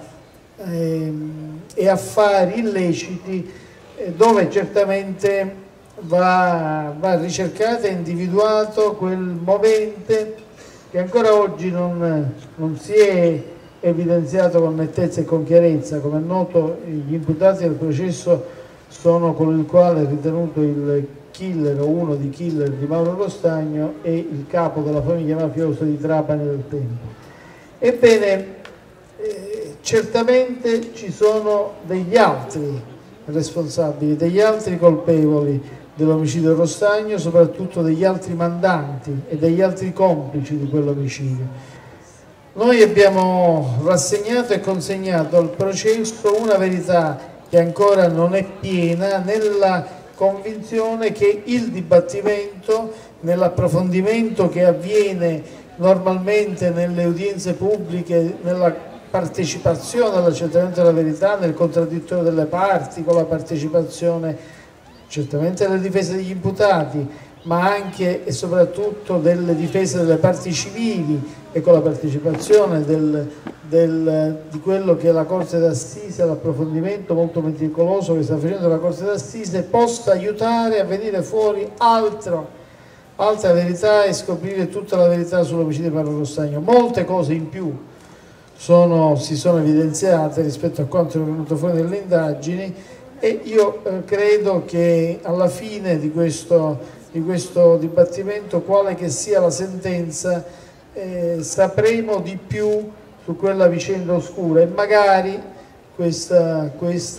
e affari illeciti, dove certamente va ricercato e individuato quel movente che ancora oggi non si è evidenziato con nettezza e con chiarezza. Come è noto, gli imputati del processo sono colui il quale è ritenuto il killer o uno dei killer di Mauro Rostagno e il capo della famiglia mafiosa di Trapani del tempo. Ebbene, certamente ci sono degli altri responsabili, degli altri colpevoli dell'omicidio Rostagno, soprattutto degli altri mandanti e degli altri complici di quell'omicidio. Noi abbiamo rassegnato e consegnato al processo una verità che ancora non è piena, nella convinzione che il dibattimento, nell'approfondimento che avviene normalmente nelle udienze pubbliche, nella partecipazione all'accertamento della verità, nel contraddittorio delle parti, con la partecipazione certamente delle difese degli imputati, ma anche e soprattutto delle difese delle parti civili e con la partecipazione di quello che è la Corte d'Assise, l'approfondimento molto meticoloso che sta facendo la Corte d'Assise, possa aiutare a venire fuori altra verità e scoprire tutta la verità sull'omicidio di Mauro Rostagno. Molte cose in più si sono evidenziate rispetto a quanto è venuto fuori nelle indagini e io credo che alla fine di questo dibattimento, quale che sia la sentenza, sapremo di più su quella vicenda oscura e magari questa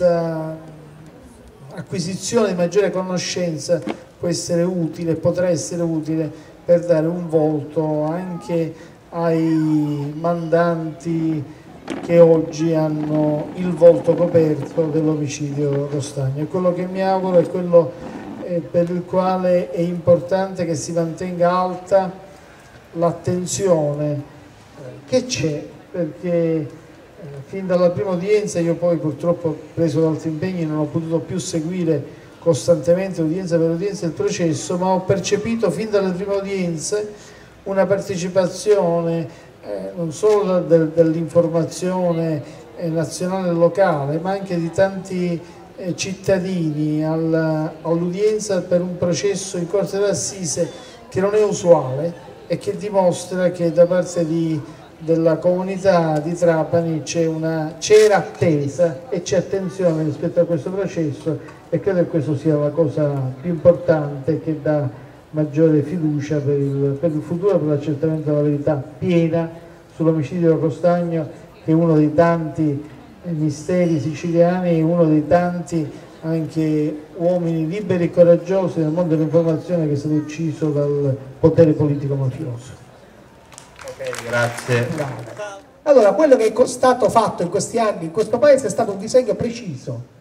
acquisizione di maggiore conoscenza può essere utile, potrà essere utile per dare un volto anche ai mandanti che oggi hanno il volto coperto dell'omicidio Rostagno. E quello che mi auguro è quello per il quale è importante che si mantenga alta l'attenzione che c'è, perché fin dalla prima udienza, io poi purtroppo preso da altri impegni non ho potuto più seguire costantemente udienza per udienza il processo, ma ho percepito fin dalle prime udienze una partecipazione non solo dell'informazione nazionale e locale, ma anche di tanti cittadini all'udienza per un processo in Corte d'Assise che non è usuale e che dimostra che da parte della comunità di Trapani c'era attesa e c'è attenzione rispetto a questo processo e credo che questo sia la cosa più importante che dà maggiore fiducia per il futuro, per l'accertamento della verità piena sull'omicidio di Rostagno, che è uno dei tanti misteri siciliani e uno dei tanti anche uomini liberi e coraggiosi nel mondo dell'informazione che è stato ucciso dal potere politico mafioso. Ok, grazie. Allora, quello che è stato fatto in questi anni in questo paese è stato un disegno preciso.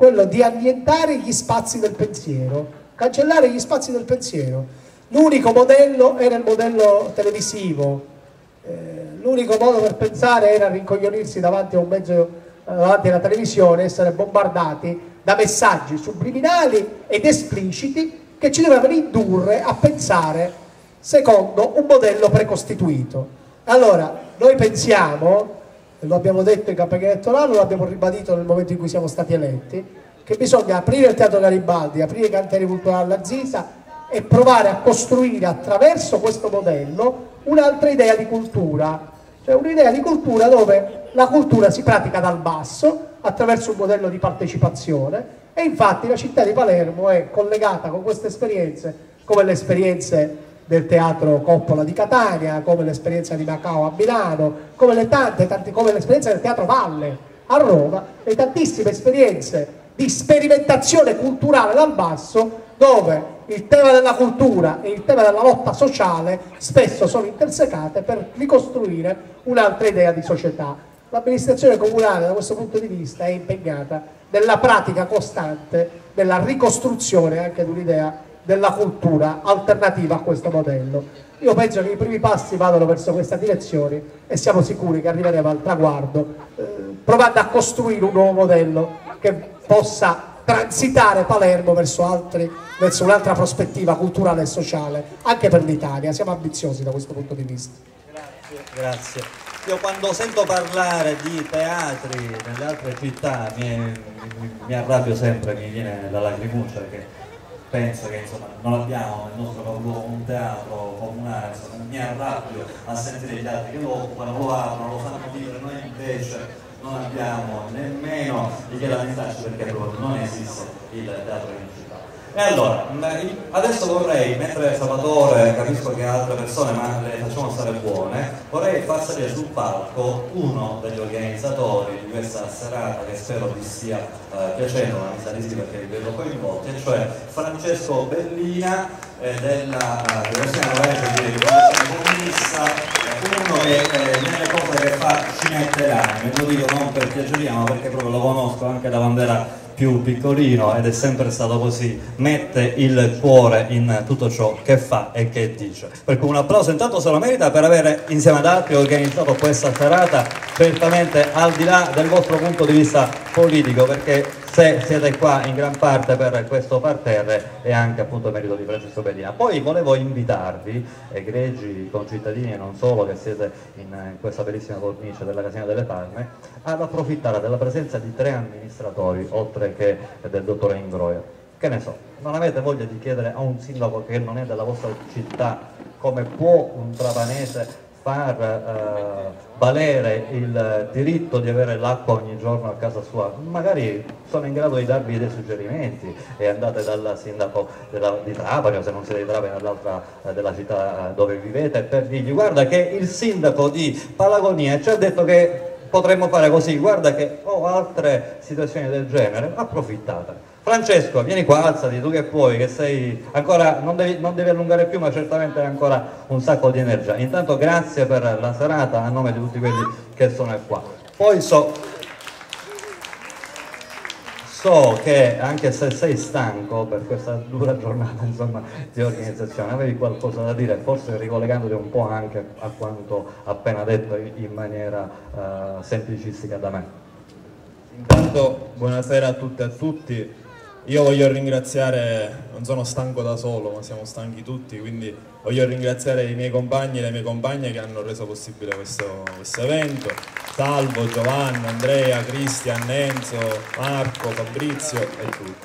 quello di annientare gli spazi del pensiero, cancellare gli spazi del pensiero. L'unico modello era il modello televisivo, l'unico modo per pensare era rincoglionirsi davanti a un mezzo, davanti alla televisione, essere bombardati da messaggi subliminali ed espliciti che ci dovevano indurre a pensare secondo un modello precostituito. Allora, noi pensiamo, lo abbiamo detto in campagna elettorale, lo abbiamo ribadito nel momento in cui siamo stati eletti, che bisogna aprire il Teatro Garibaldi, aprire i cantieri culturali alla Zisa e provare a costruire attraverso questo modello un'altra idea di cultura, cioè un'idea di cultura dove la cultura si pratica dal basso attraverso un modello di partecipazione, e infatti la città di Palermo è collegata con queste esperienze, come le esperienze del Teatro Coppola di Catania, come l'esperienza di Macao a Milano, come come l'esperienza del Teatro Valle a Roma, le tantissime esperienze di sperimentazione culturale dal basso, dove il tema della cultura e il tema della lotta sociale spesso sono intersecate per ricostruire un'altra idea di società. L'amministrazione comunale da questo punto di vista è impegnata nella pratica costante della ricostruzione anche di un'idea della cultura alternativa a questo modello. Io penso che i primi passi vadano verso questa direzione e siamo sicuri che arriveremo al traguardo provando a costruire un nuovo modello che possa transitare Palermo verso un'altra prospettiva culturale e sociale anche per l'Italia. Siamo ambiziosi da questo punto di vista. Grazie. Io quando sento parlare di teatri nelle altre città mi arrabbio sempre, mi viene la lacrimuccia, perché penso che insomma non abbiamo nel nostro capoluogo un teatro comunale, insomma, mi arrabbio a sentire gli altri che lo occupano, lo aprono, lo fanno vivere, noi invece non abbiamo nemmeno di che lamentarci, perché proprio non esiste il teatro in città. E allora, adesso vorrei, mentre Salvatore, capisco che altre persone, ma le facciamo stare buone, vorrei far salire sul palco uno degli organizzatori di questa serata che spero vi stia piacendo, ma mi sa di sì perché vi vedo coinvolti, cioè Francesco Bellina della Federazione Rovescia di Rivoluzione Comunista, uno che nelle cose che fa ci mette l'anima, lo dico non per piaceria ma perché proprio lo conosco anche da quando era più piccolino ed è sempre stato così, mette il cuore in tutto ciò che fa e che dice. Per cui un applauso intanto se lo merita per avere insieme ad altri organizzato questa serata, certamente al di là del vostro punto di vista politico, perché se siete qua in gran parte per questo parterre è anche appunto merito di Francesco Bellina. Poi volevo invitarvi, egregi concittadini e non solo, che siete in questa bellissima cornice della Casina delle Palme, ad approfittare della presenza di 3 amministratori, oltre che del dottore Ingroia. Che ne so, non avete voglia di chiedere a un sindaco che non è della vostra città come può un trapanese far valere il diritto di avere l'acqua ogni giorno a casa sua? Magari sono in grado di darvi dei suggerimenti e andate dal sindaco di Trapani, o se non siete di Trapani dall'altra della città dove vivete, per dirgli guarda che il sindaco di Palagonia ci ha detto che potremmo fare così, guarda che ho altre situazioni del genere, approfittate. Francesco, vieni qua, alzati, tu che puoi, che sei ancora, non devi allungare più, ma certamente hai ancora un sacco di energia. Intanto grazie per la serata a nome di tutti quelli che sono qua. Poi so che anche se sei stanco per questa dura giornata insomma, di organizzazione, avevi qualcosa da dire, forse ricollegandoti un po' anche a quanto appena detto in maniera semplicistica da me. Intanto buonasera a tutte e a tutti. Io voglio ringraziare, non sono stanco da solo, ma siamo stanchi tutti, quindi voglio ringraziare i miei compagni e le mie compagne che hanno reso possibile questo evento. Salvo, Giovanni, Andrea, Cristian, Enzo, Marco, Fabrizio e tutti.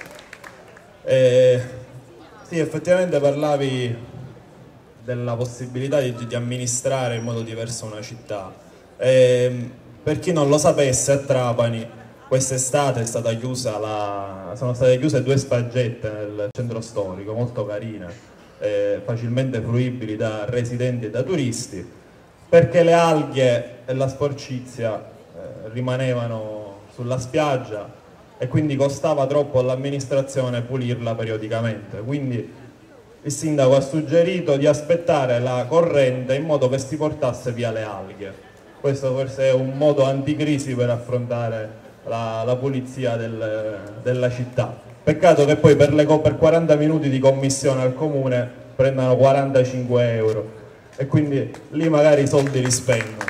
Sì, effettivamente parlavi della possibilità di amministrare in modo diverso una città. Per chi non lo sapesse, a Trapani quest'estate sono state chiuse 2 spaggette nel centro storico, molto carine, facilmente fruibili da residenti e da turisti, perché le alghe e la sporcizia rimanevano sulla spiaggia e quindi costava troppo all'amministrazione pulirla periodicamente. Quindi il sindaco ha suggerito di aspettare la corrente in modo che si portasse via le alghe. Questo forse è un modo anticrisi per affrontare la pulizia della città. Peccato che poi per 40 minuti di commissione al comune prendano 45 euro e quindi lì magari i soldi li spendono.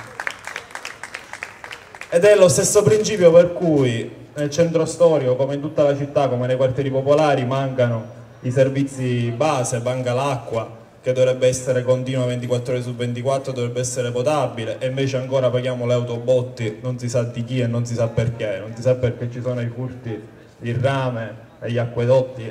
Ed è lo stesso principio per cui nel centro storico, come in tutta la città, come nei quartieri popolari, mancano i servizi base, manca l'acqua che dovrebbe essere continua 24 ore su 24, dovrebbe essere potabile, e invece ancora paghiamo le autobotti, non si sa di chi e non si sa perché, non si sa perché ci sono i furti di rame e gli acquedotti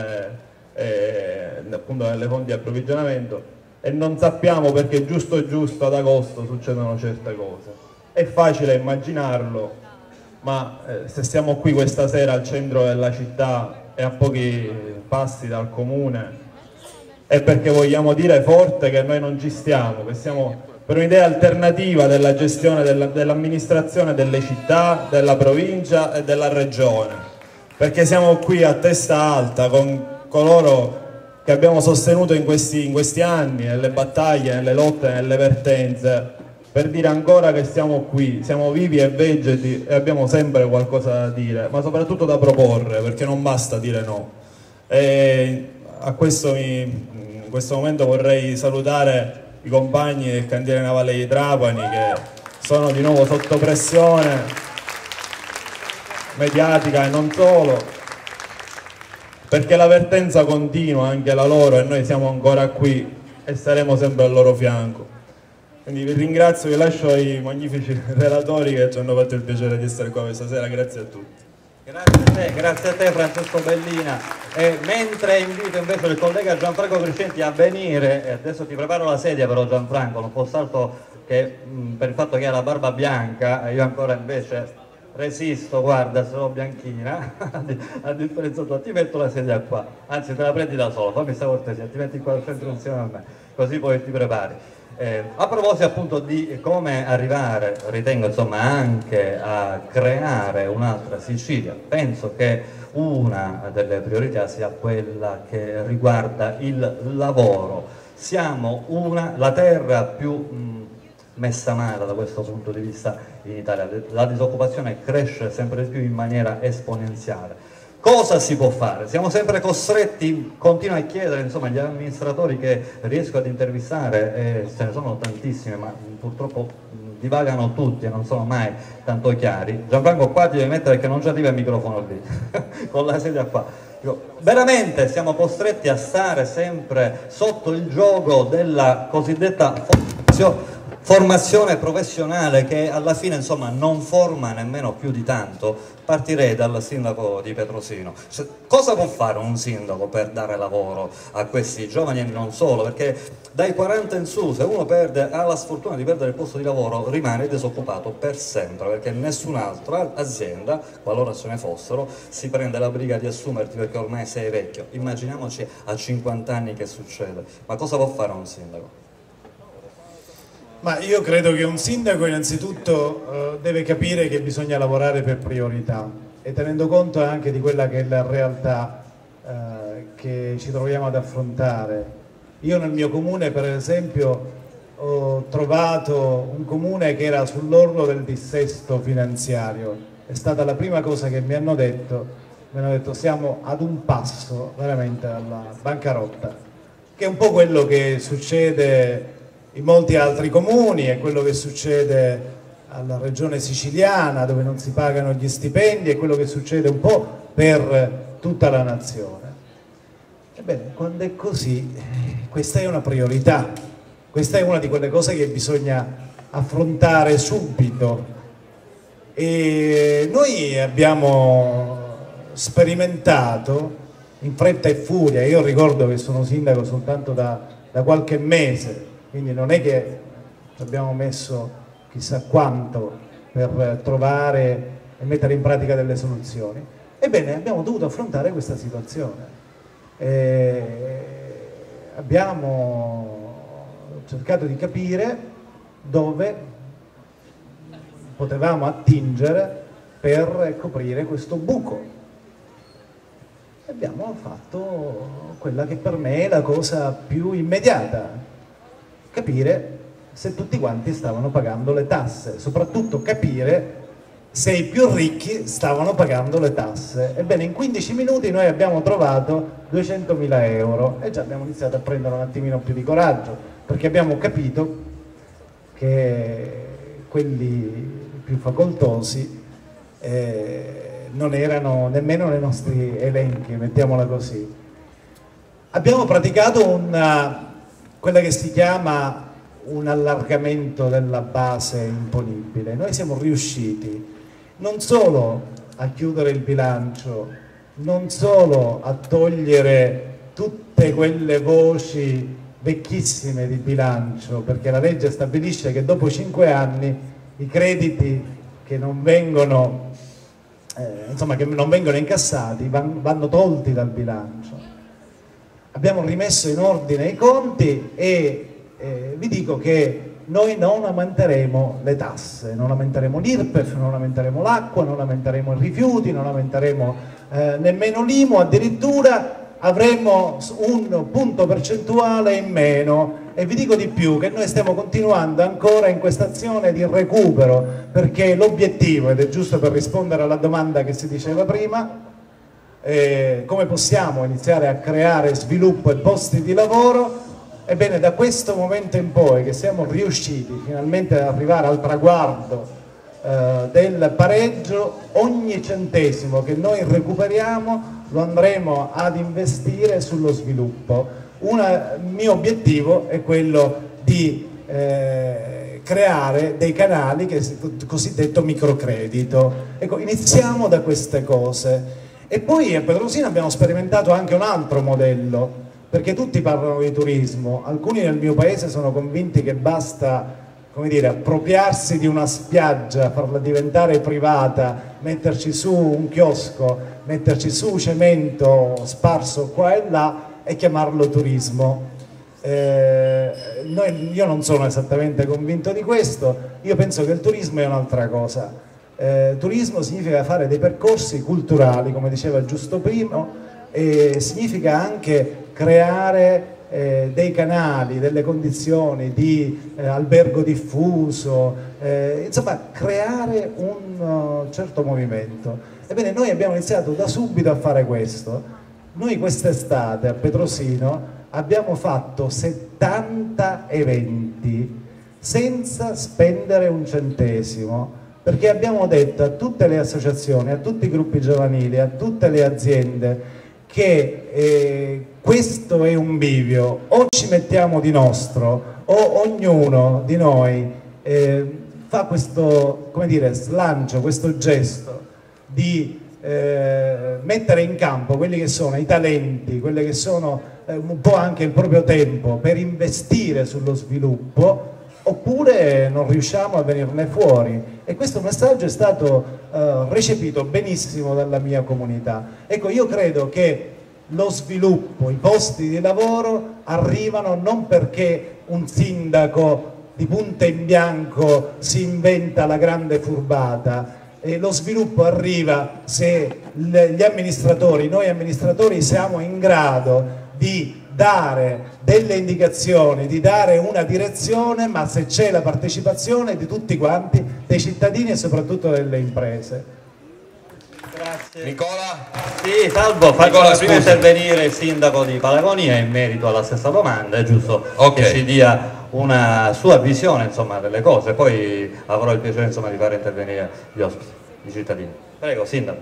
appunto nelle fonti di approvvigionamento, e non sappiamo perché giusto ad agosto succedono certe cose. È facile immaginarlo, ma se siamo qui questa sera al centro della città e a pochi passi dal comune, è perché vogliamo dire forte che noi non ci stiamo, che siamo per un'idea alternativa della gestione dell'amministrazione delle città, della provincia e della regione, perché siamo qui a testa alta con coloro che abbiamo sostenuto in questi anni, nelle battaglie, nelle lotte, nelle vertenze, per dire ancora che siamo qui, siamo vivi e vegeti e abbiamo sempre qualcosa da dire, ma soprattutto da proporre, perché non basta dire no. E in questo momento vorrei salutare i compagni del cantiere navale di Trapani, che sono di nuovo sotto pressione mediatica e non solo, perché la vertenza continua anche la loro e noi siamo ancora qui e saremo sempre al loro fianco. Quindi vi ringrazio, vi lascio ai magnifici relatori che ci hanno fatto il piacere di essere qua questa sera. Grazie a tutti. Grazie a te Francesco Bellina. Mentre invito invece il collega Gianfranco Crescenti a venire, adesso ti preparo la sedia però Gianfranco, non fosse altro che per il fatto che ha la barba bianca, io ancora invece resisto, guarda, sono bianchina, a differenza tua, ti metto la sedia qua, anzi te la prendi da solo, fammi sta cortesia, ti metti qua al centro insieme a me, così poi ti prepari. A proposito appunto di come arrivare, ritengo insomma, anche a creare un'altra Sicilia, penso che una delle priorità sia quella che riguarda il lavoro. Siamo la terra più messa male da questo punto di vista in Italia, la disoccupazione cresce sempre di più in maniera esponenziale. Cosa si può fare? Siamo sempre costretti, continuo a chiedere, insomma, gli amministratori che riesco ad intervistare, ce ne sono tantissimi, ma purtroppo divagano tutti e non sono mai tanto chiari. Gianfranco, qua ti devi mettere perché non ci arriva il microfono lì, con la sedia qua. Veramente siamo costretti a stare sempre sotto il gioco della cosiddetta formazione professionale, che alla fine insomma non forma nemmeno più di tanto. Partirei dal sindaco di Petrosino. Cosa può fare un sindaco per dare lavoro a questi giovani e non solo? Perché dai 40 in su, se uno ha la sfortuna di perdere il posto di lavoro, rimane disoccupato per sempre, perché nessun'altra azienda, qualora ce ne fossero, si prende la briga di assumerti perché ormai sei vecchio. Immaginiamoci a 50 anni che succede. Ma cosa può fare un sindaco? Ma io credo che un sindaco innanzitutto deve capire che bisogna lavorare per priorità, e tenendo conto anche di quella che è la realtà che ci troviamo ad affrontare. Io nel mio comune, per esempio, ho trovato un comune che era sull'orlo del dissesto finanziario. È stata la prima cosa che mi hanno detto siamo ad un passo veramente dalla bancarotta, che è un po' quello che succede in molti altri comuni, è quello che succede alla regione siciliana, dove non si pagano gli stipendi, è quello che succede un po' per tutta la nazione. Ebbene, quando è così, questa è una priorità, questa è una di quelle cose che bisogna affrontare subito, e noi abbiamo sperimentato in fretta e furia. Io ricordo che sono sindaco soltanto da qualche mese, quindi non è che abbiamo messo chissà quanto per trovare e mettere in pratica delle soluzioni. Ebbene, abbiamo dovuto affrontare questa situazione. Abbiamo cercato di capire dove potevamo attingere per coprire questo buco. Abbiamo fatto quella che per me è la cosa più immediata: capire se tutti quanti stavano pagando le tasse, soprattutto capire se i più ricchi stavano pagando le tasse. Ebbene, in 15 minuti noi abbiamo trovato 200.000 euro e già abbiamo iniziato a prendere un attimino più di coraggio, perché abbiamo capito che quelli più facoltosi non erano nemmeno nei nostri elenchi, mettiamola così. Abbiamo praticato quella che si chiama un allargamento della base imponibile. Noi siamo riusciti non solo a chiudere il bilancio, non solo a togliere tutte quelle voci vecchissime di bilancio, perché la legge stabilisce che dopo 5 anni i crediti che non vengono, che non vengono incassati vanno tolti dal bilancio. Abbiamo rimesso in ordine i conti e vi dico che noi non aumenteremo le tasse, non aumenteremo l'IRPEF, non aumenteremo l'acqua, non aumenteremo i rifiuti, non aumenteremo nemmeno l'IMU, addirittura avremo un punto percentuale in meno. E vi dico di più, che noi stiamo continuando ancora in questa azione di recupero, perché l'obiettivo, ed è giusto per rispondere alla domanda che si diceva prima, come possiamo iniziare a creare sviluppo e posti di lavoro. Ebbene, da questo momento in poi che siamo riusciti finalmente ad arrivare al traguardo del pareggio, ogni centesimo che noi recuperiamo lo andremo ad investire sullo sviluppo. Il mio obiettivo è quello di creare dei canali, cosiddetto microcredito. Ecco, iniziamo da queste cose. E poi a Petrosina abbiamo sperimentato anche un altro modello, perché tutti parlano di turismo, alcuni nel mio paese sono convinti che basta, come dire, appropriarsi di una spiaggia, farla diventare privata, metterci su un chiosco, metterci su cemento sparso qua e là e chiamarlo turismo. Io non sono esattamente convinto di questo, io penso che il turismo è un'altra cosa. Turismo significa fare dei percorsi culturali, come diceva giusto prima, e significa anche creare dei canali, delle condizioni di albergo diffuso, insomma creare un certo movimento. Ebbene, noi abbiamo iniziato da subito a fare questo. Noi quest'estate a Petrosino abbiamo fatto 70 eventi senza spendere un centesimo, perché abbiamo detto a tutte le associazioni, a tutti i gruppi giovanili, a tutte le aziende che questo è un bivio: o ci mettiamo di nostro o ognuno di noi fa questo, come dire, slancio, questo gesto di mettere in campo quelli che sono i talenti, quelli che sono un po' anche il proprio tempo per investire sullo sviluppo, oppure non riusciamo a venirne fuori. E questo messaggio è stato recepito benissimo dalla mia comunità. Ecco, io credo che lo sviluppo, i posti di lavoro arrivano non perché un sindaco di punta in bianco si inventa la grande furbata, e lo sviluppo arriva se gli amministratori, noi amministratori, siamo in grado di dare delle indicazioni, di dare una direzione, ma se c'è la partecipazione di tutti quanti, dei cittadini e soprattutto delle imprese. Grazie. Nicola? Sì, salvo, faccio prima intervenire il sindaco di Palagonia in merito alla stessa domanda, è giusto che ci dia una sua visione, insomma, delle cose, poi avrò il piacere, insomma, di far intervenire gli ospiti, i cittadini. Prego, sindaco.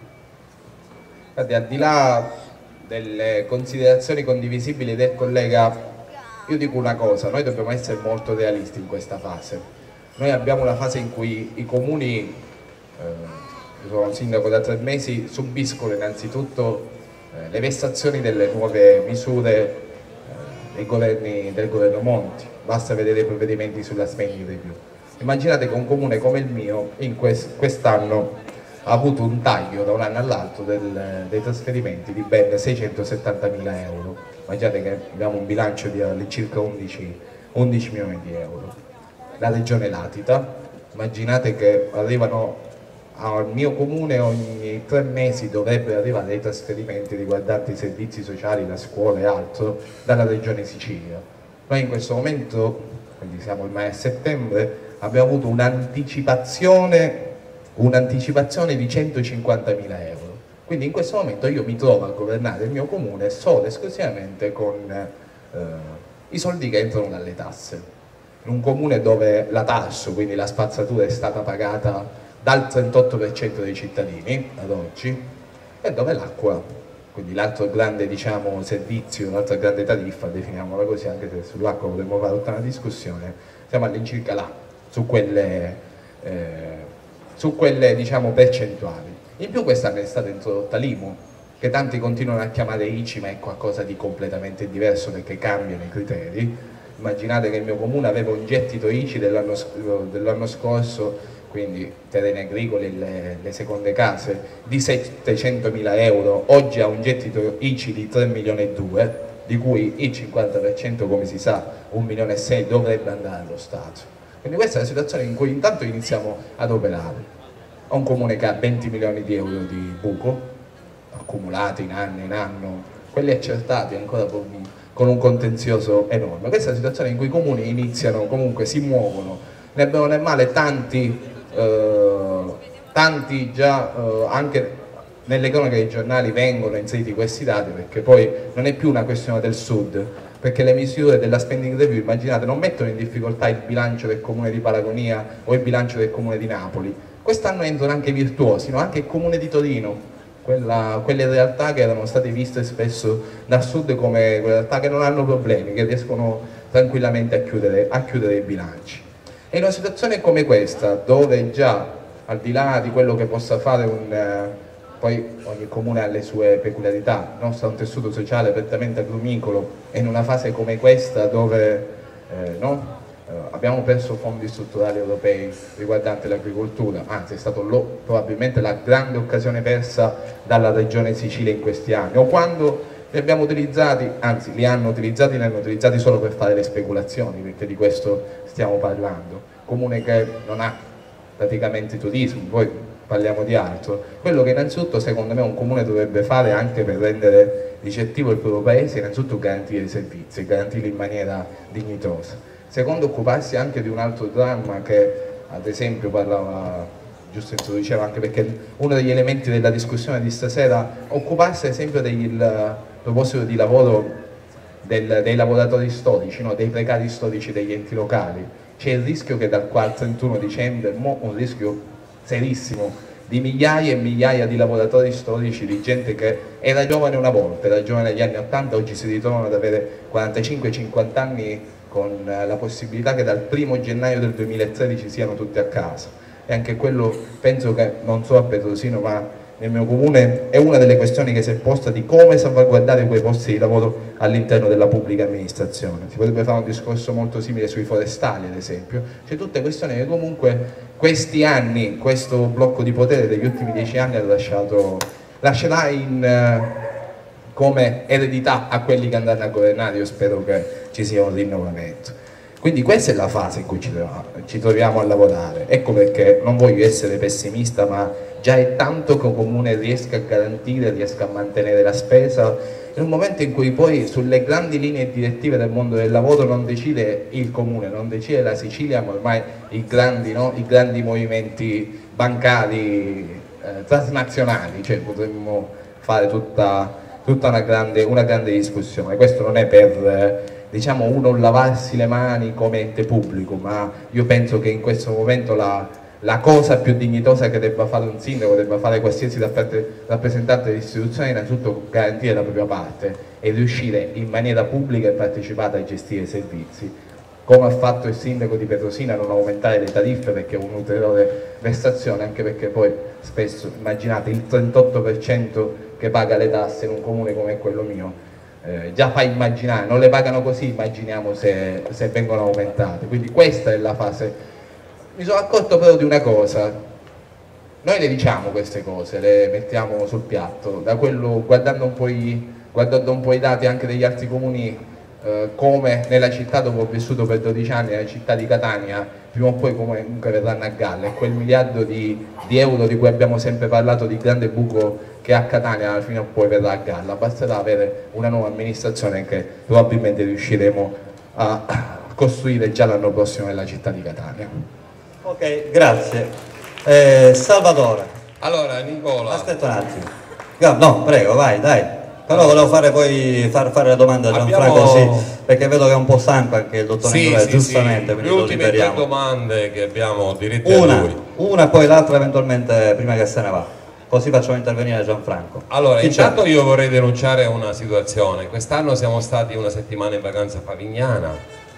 Guardi, al di là delle considerazioni condivisibili del collega, io dico una cosa: noi dobbiamo essere molto realisti in questa fase. Noi abbiamo una fase in cui i comuni, io sono sindaco da 3 mesi, subiscono innanzitutto le vessazioni delle nuove misure del governo Monti. Basta vedere i provvedimenti sulla spending review. Immaginate che un comune come il mio quest'anno ha avuto un taglio da un anno all'altro dei trasferimenti di ben 670.000 euro. Immaginate che abbiamo un bilancio di circa 11 milioni di euro. La regione latita, immaginate che arrivano al mio comune ogni 3 mesi dovrebbero arrivare dei trasferimenti riguardanti i servizi sociali, la scuola e altro dalla regione Sicilia. Noi in questo momento, quindi siamo ormai a settembre, abbiamo avuto un'anticipazione un'anticipazione di 150.000 euro. Quindi in questo momento io mi trovo a governare il mio comune solo e esclusivamente con i soldi che entrano dalle tasse. In un comune dove la TARSU, quindi la spazzatura, è stata pagata dal 38% dei cittadini ad oggi, e dove l'acqua, quindi l'altro grande, diciamo, servizio, l'altra grande tariffa, definiamola così, anche se sull'acqua potremmo fare tutta una discussione, siamo all'incirca là, su quelle diciamo percentuali. In più quest'anno è stata introdotta l'IMU, che tanti continuano a chiamare ICI, ma è qualcosa di completamente diverso perché cambiano i criteri. Immaginate che il mio comune aveva un gettito ICI dell'anno scorso, quindi terreni agricoli, le seconde case, di 700.000 euro, oggi ha un gettito ICI di 3 milioni e 2, di cui il 50%, come si sa, 1 milione e 6 dovrebbe andare allo Stato. Quindi questa è la situazione in cui intanto iniziamo ad operare. Ho un comune che ha 20 milioni di euro di buco, accumulati in anno, quelli accertati ancora con un contenzioso enorme. Questa è la situazione in cui i comuni iniziano, comunque si muovono, ne bene o ne male tanti già anche nelle cronache dei giornali vengono inseriti questi dati, perché poi non è più una questione del sud, perché le misure della spending review, immaginate, non mettono in difficoltà il bilancio del comune di Paragonia o il bilancio del comune di Napoli. Quest'anno entrano anche i virtuosi, no? Anche il comune di Torino, quelle realtà che erano state viste spesso dal sud come quelle realtà che non hanno problemi, che riescono tranquillamente a chiudere i bilanci. E in una situazione come questa, dove già al di là di quello che possa fare poi ogni comune ha le sue peculiarità, il nostro è un tessuto sociale prettamente agrumicolo, e in una fase come questa dove abbiamo perso fondi strutturali europei riguardanti l'agricoltura, anzi è stata probabilmente la grande occasione persa dalla regione Sicilia in questi anni, o quando li abbiamo utilizzati, anzi li hanno utilizzati solo per fare le speculazioni, perché di questo stiamo parlando. Comune che non ha praticamente turismo, poi parliamo di altro. Quello che innanzitutto secondo me un comune dovrebbe fare anche per rendere ricettivo il proprio paese, innanzitutto garantire i servizi, garantirli in maniera dignitosa. Secondo, occuparsi anche di un altro dramma che ad esempio parlava, giusto introduceva, anche perché uno degli elementi della discussione di stasera, occuparsi ad esempio del proposito di lavoro dei lavoratori storici, no? Dei precari storici degli enti locali. C'è il rischio che dal qua al 31 dicembre, un rischio serissimo, di migliaia e migliaia di lavoratori storici, di gente che era giovane una volta, era giovane negli anni 80, oggi si ritrovano ad avere 45-50 anni, con la possibilità che dal 1° gennaio del 2013 siano tutti a casa. E anche quello, penso che, non so a Petrosino, ma nel mio comune è una delle questioni che si è posta, di come salvaguardare quei posti di lavoro all'interno della pubblica amministrazione. Si potrebbe fare un discorso molto simile sui forestali, ad esempio. C'è tutte questioni che comunque questi anni, questo blocco di potere degli ultimi 10 anni lascerà come eredità a quelli che andranno a governare. Io spero che ci sia un rinnovamento. Quindi questa è la fase in cui ci troviamo a lavorare. Ecco perché non voglio essere pessimista, ma già è tanto che un comune riesca a garantire, riesca a mantenere la spesa, in un momento in cui poi sulle grandi linee direttive del mondo del lavoro non decide il comune, non decide la Sicilia, ma ormai i grandi movimenti bancari transnazionali, cioè potremmo fare tutta una grande discussione. Questo non è per diciamo uno lavarsi le mani come ente pubblico, ma io penso che in questo momento la cosa più dignitosa che debba fare un sindaco, debba fare qualsiasi rappresentante dell'istituzione, è innanzitutto garantire la propria parte e riuscire in maniera pubblica e partecipata a gestire i servizi, come ha fatto il sindaco di Petrosina, non aumentare le tariffe, perché è un'ulteriore vessazione, anche perché poi spesso, immaginate, il 38% che paga le tasse in un comune come quello mio, già fa immaginare, non le pagano così, immaginiamo se vengono aumentate. Quindi questa è la fase. Mi sono accorto però di una cosa: noi le diciamo queste cose, le mettiamo sul piatto, guardando un po' i dati anche degli altri comuni, come nella città dove ho vissuto per 12 anni, nella città di Catania, prima o poi comunque verranno a galla, e quel miliardo di euro di cui abbiamo sempre parlato, di grande buco che a Catania alla fine o poi verrà a galla. Basterà avere una nuova amministrazione che probabilmente riusciremo a costruire già l'anno prossimo nella città di Catania. Ok, grazie. Salvatore. Allora, Nicola. Aspetta un attimo. No, prego, vai, dai. Però volevo fare poi fare la domanda a Gianfranco, sì, perché vedo che è un po' stanco anche il dottor Nicolè, giustamente. Le ultime 3 domande che abbiamo dirette a lui. Una e poi l'altra eventualmente prima che se ne va. Così facciamo intervenire Gianfranco. Allora, intanto io vorrei denunciare una situazione. Quest'anno siamo stati una settimana in vacanza a Favignana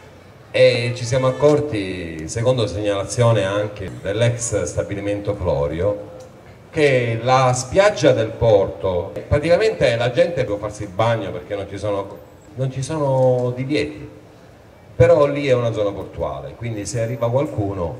e ci siamo accorti, secondo segnalazione anche dell'ex stabilimento Florio, che la spiaggia del porto, praticamente la gente può farsi il bagno perché non ci sono divieti, però lì è una zona portuale, quindi se arriva qualcuno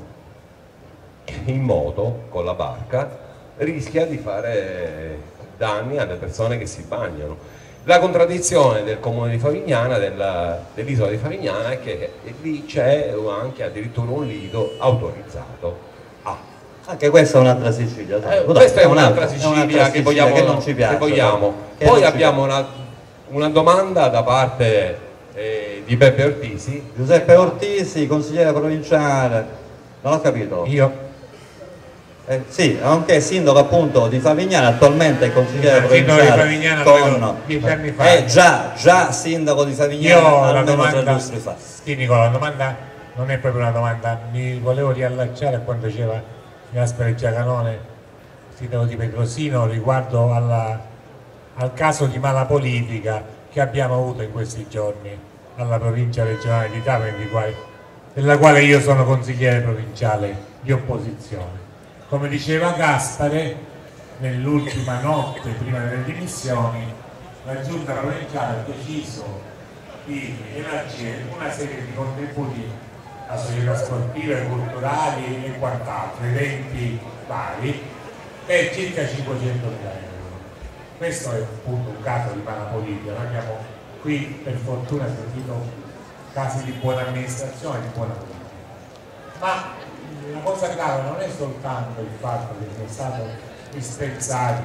in moto con la barca rischia di fare danni alle persone che si bagnano. La contraddizione del comune di Favignana, dell'isola di Favignana, è che lì c'è anche addirittura un lido autorizzato. Anche questa è un'altra Sicilia. Questa è un'altra Sicilia che vogliamo. Che non ci piace, Poi abbiamo una domanda da parte di Peppe Ortisi. Giuseppe Ortisi, consigliere provinciale. Non ho capito. Io. Sì, nonché sindaco appunto di Favignana, attualmente è consigliere provinciale. Sindaco di Favignana con 10 anni fa. Già sindaco di Favignana almeno 3 lustri fa. Sì, Nicola, la domanda non è proprio una domanda, mi volevo riallacciare a quanto diceva Gaspare Giacanone, sindaco di Petrosino, riguardo al caso di mala politica che abbiamo avuto in questi giorni alla provincia regionale di Trapani, della quale io sono consigliere provinciale di opposizione. Come diceva Gaspare, nell'ultima notte prima delle dimissioni la giunta provinciale ha deciso di elargire una serie di contributi a società sportive, culturali e quant'altro, eventi vari, per circa 500.000 euro. Questo è appunto un caso di mala politica. Noi abbiamo qui per fortuna sentito casi di buona amministrazione e di buona politica. Ma la cosa grave non è soltanto il fatto che sono stati dispensati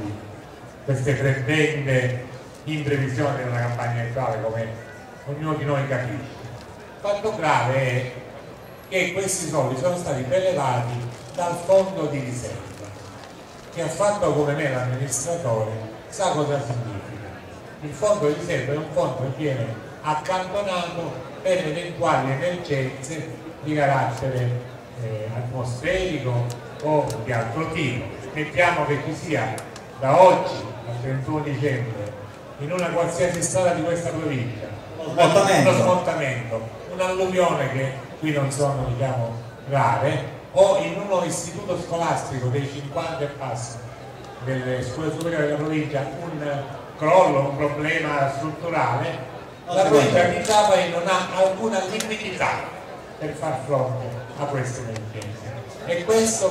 queste prebende in previsione di una campagna elettorale, come ognuno di noi capisce. Il fatto grave è che questi soldi sono stati prelevati dal fondo di riserva, che ha fatto come me l'amministratore sa cosa significa. Il fondo di riserva è un fondo che viene accantonato per eventuali emergenze di carattere atmosferico o di altro tipo. Mettiamo che ci sia da oggi al 31 dicembre in una qualsiasi strada di questa provincia uno smottamento, un'alluvione, che qui non sono rare, o in uno istituto scolastico dei 50 e passo delle scuole superiori della provincia un crollo, un problema strutturale, la provincia di Trapani non ha alcuna liquidità per far fronte a queste emergenze, e questo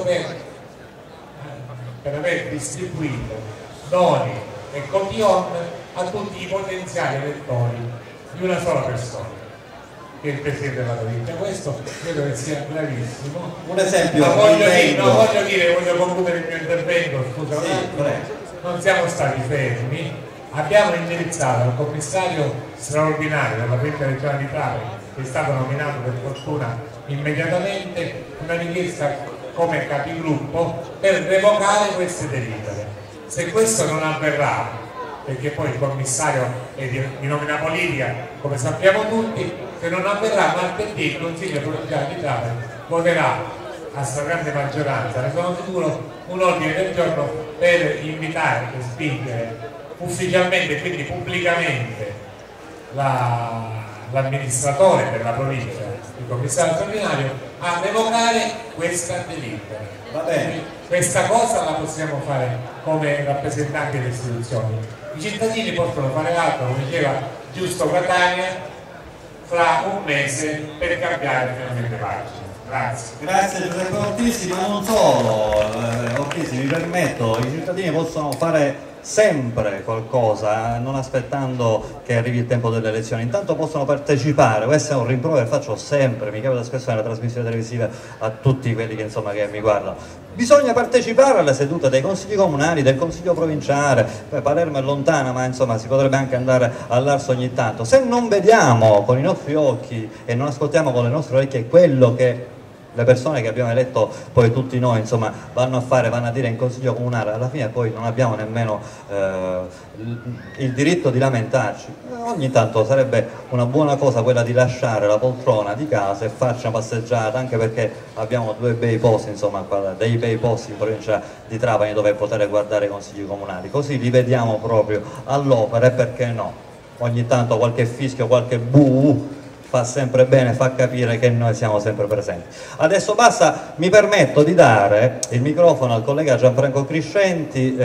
per aver distribuito doni e cotillon a tutti i potenziali elettori di una sola persona, che è il Presidente della provincia. Questo credo che sia gravissimo. Un esempio. Voglio concludere il mio intervento, scusa, non siamo stati fermi, abbiamo indirizzato al commissario straordinario della provincia regionale di Trapani, che è stato nominato per fortuna immediatamente, una richiesta come capigruppo per revocare queste delibere. Se questo non avverrà, perché poi il commissario è di nomina politica, come sappiamo tutti, se non avverrà martedì il Consiglio provinciale di Trapani voterà a stragrande maggioranza, ne sono sicuro, un ordine del giorno per invitare e spingere ufficialmente, quindi pubblicamente, l'amministratore della provincia, il commissario straordinario, a revocare questa delibera. Va bene. Questa cosa la possiamo fare come rappresentanti delle istituzioni. I cittadini possono fare altro, come diceva giusto Catania, fra un mese per cambiare finalmente pagina. Grazie. Grazie Giuseppe Ortisi, ma non solo, Ortisi, mi permetto, i cittadini possono fare sempre qualcosa, non aspettando che arrivi il tempo delle elezioni. Intanto possono partecipare, questo è un rimprovero che faccio sempre, mi capita spesso nella trasmissione televisiva a tutti quelli che insomma che mi guardano. Bisogna partecipare alle sedute dei consigli comunali, del consiglio provinciale. Palermo è lontana, ma insomma si potrebbe anche andare all'Arso ogni tanto. Se non vediamo con i nostri occhi e non ascoltiamo con le nostre orecchie quello che le persone che abbiamo eletto poi tutti noi, insomma, vanno a dire in consiglio comunale, alla fine poi non abbiamo nemmeno il diritto di lamentarci. Ogni tanto sarebbe una buona cosa quella di lasciare la poltrona di casa e farci una passeggiata, anche perché abbiamo due bei posti, insomma, dei bei posti in provincia di Trapani dove poter guardare i consigli comunali, così li vediamo proprio all'opera, e perché no, ogni tanto qualche fischio, qualche buh fa sempre bene, fa capire che noi siamo sempre presenti. Adesso basta, mi permetto di dare il microfono al collega Gianfranco Criscenti,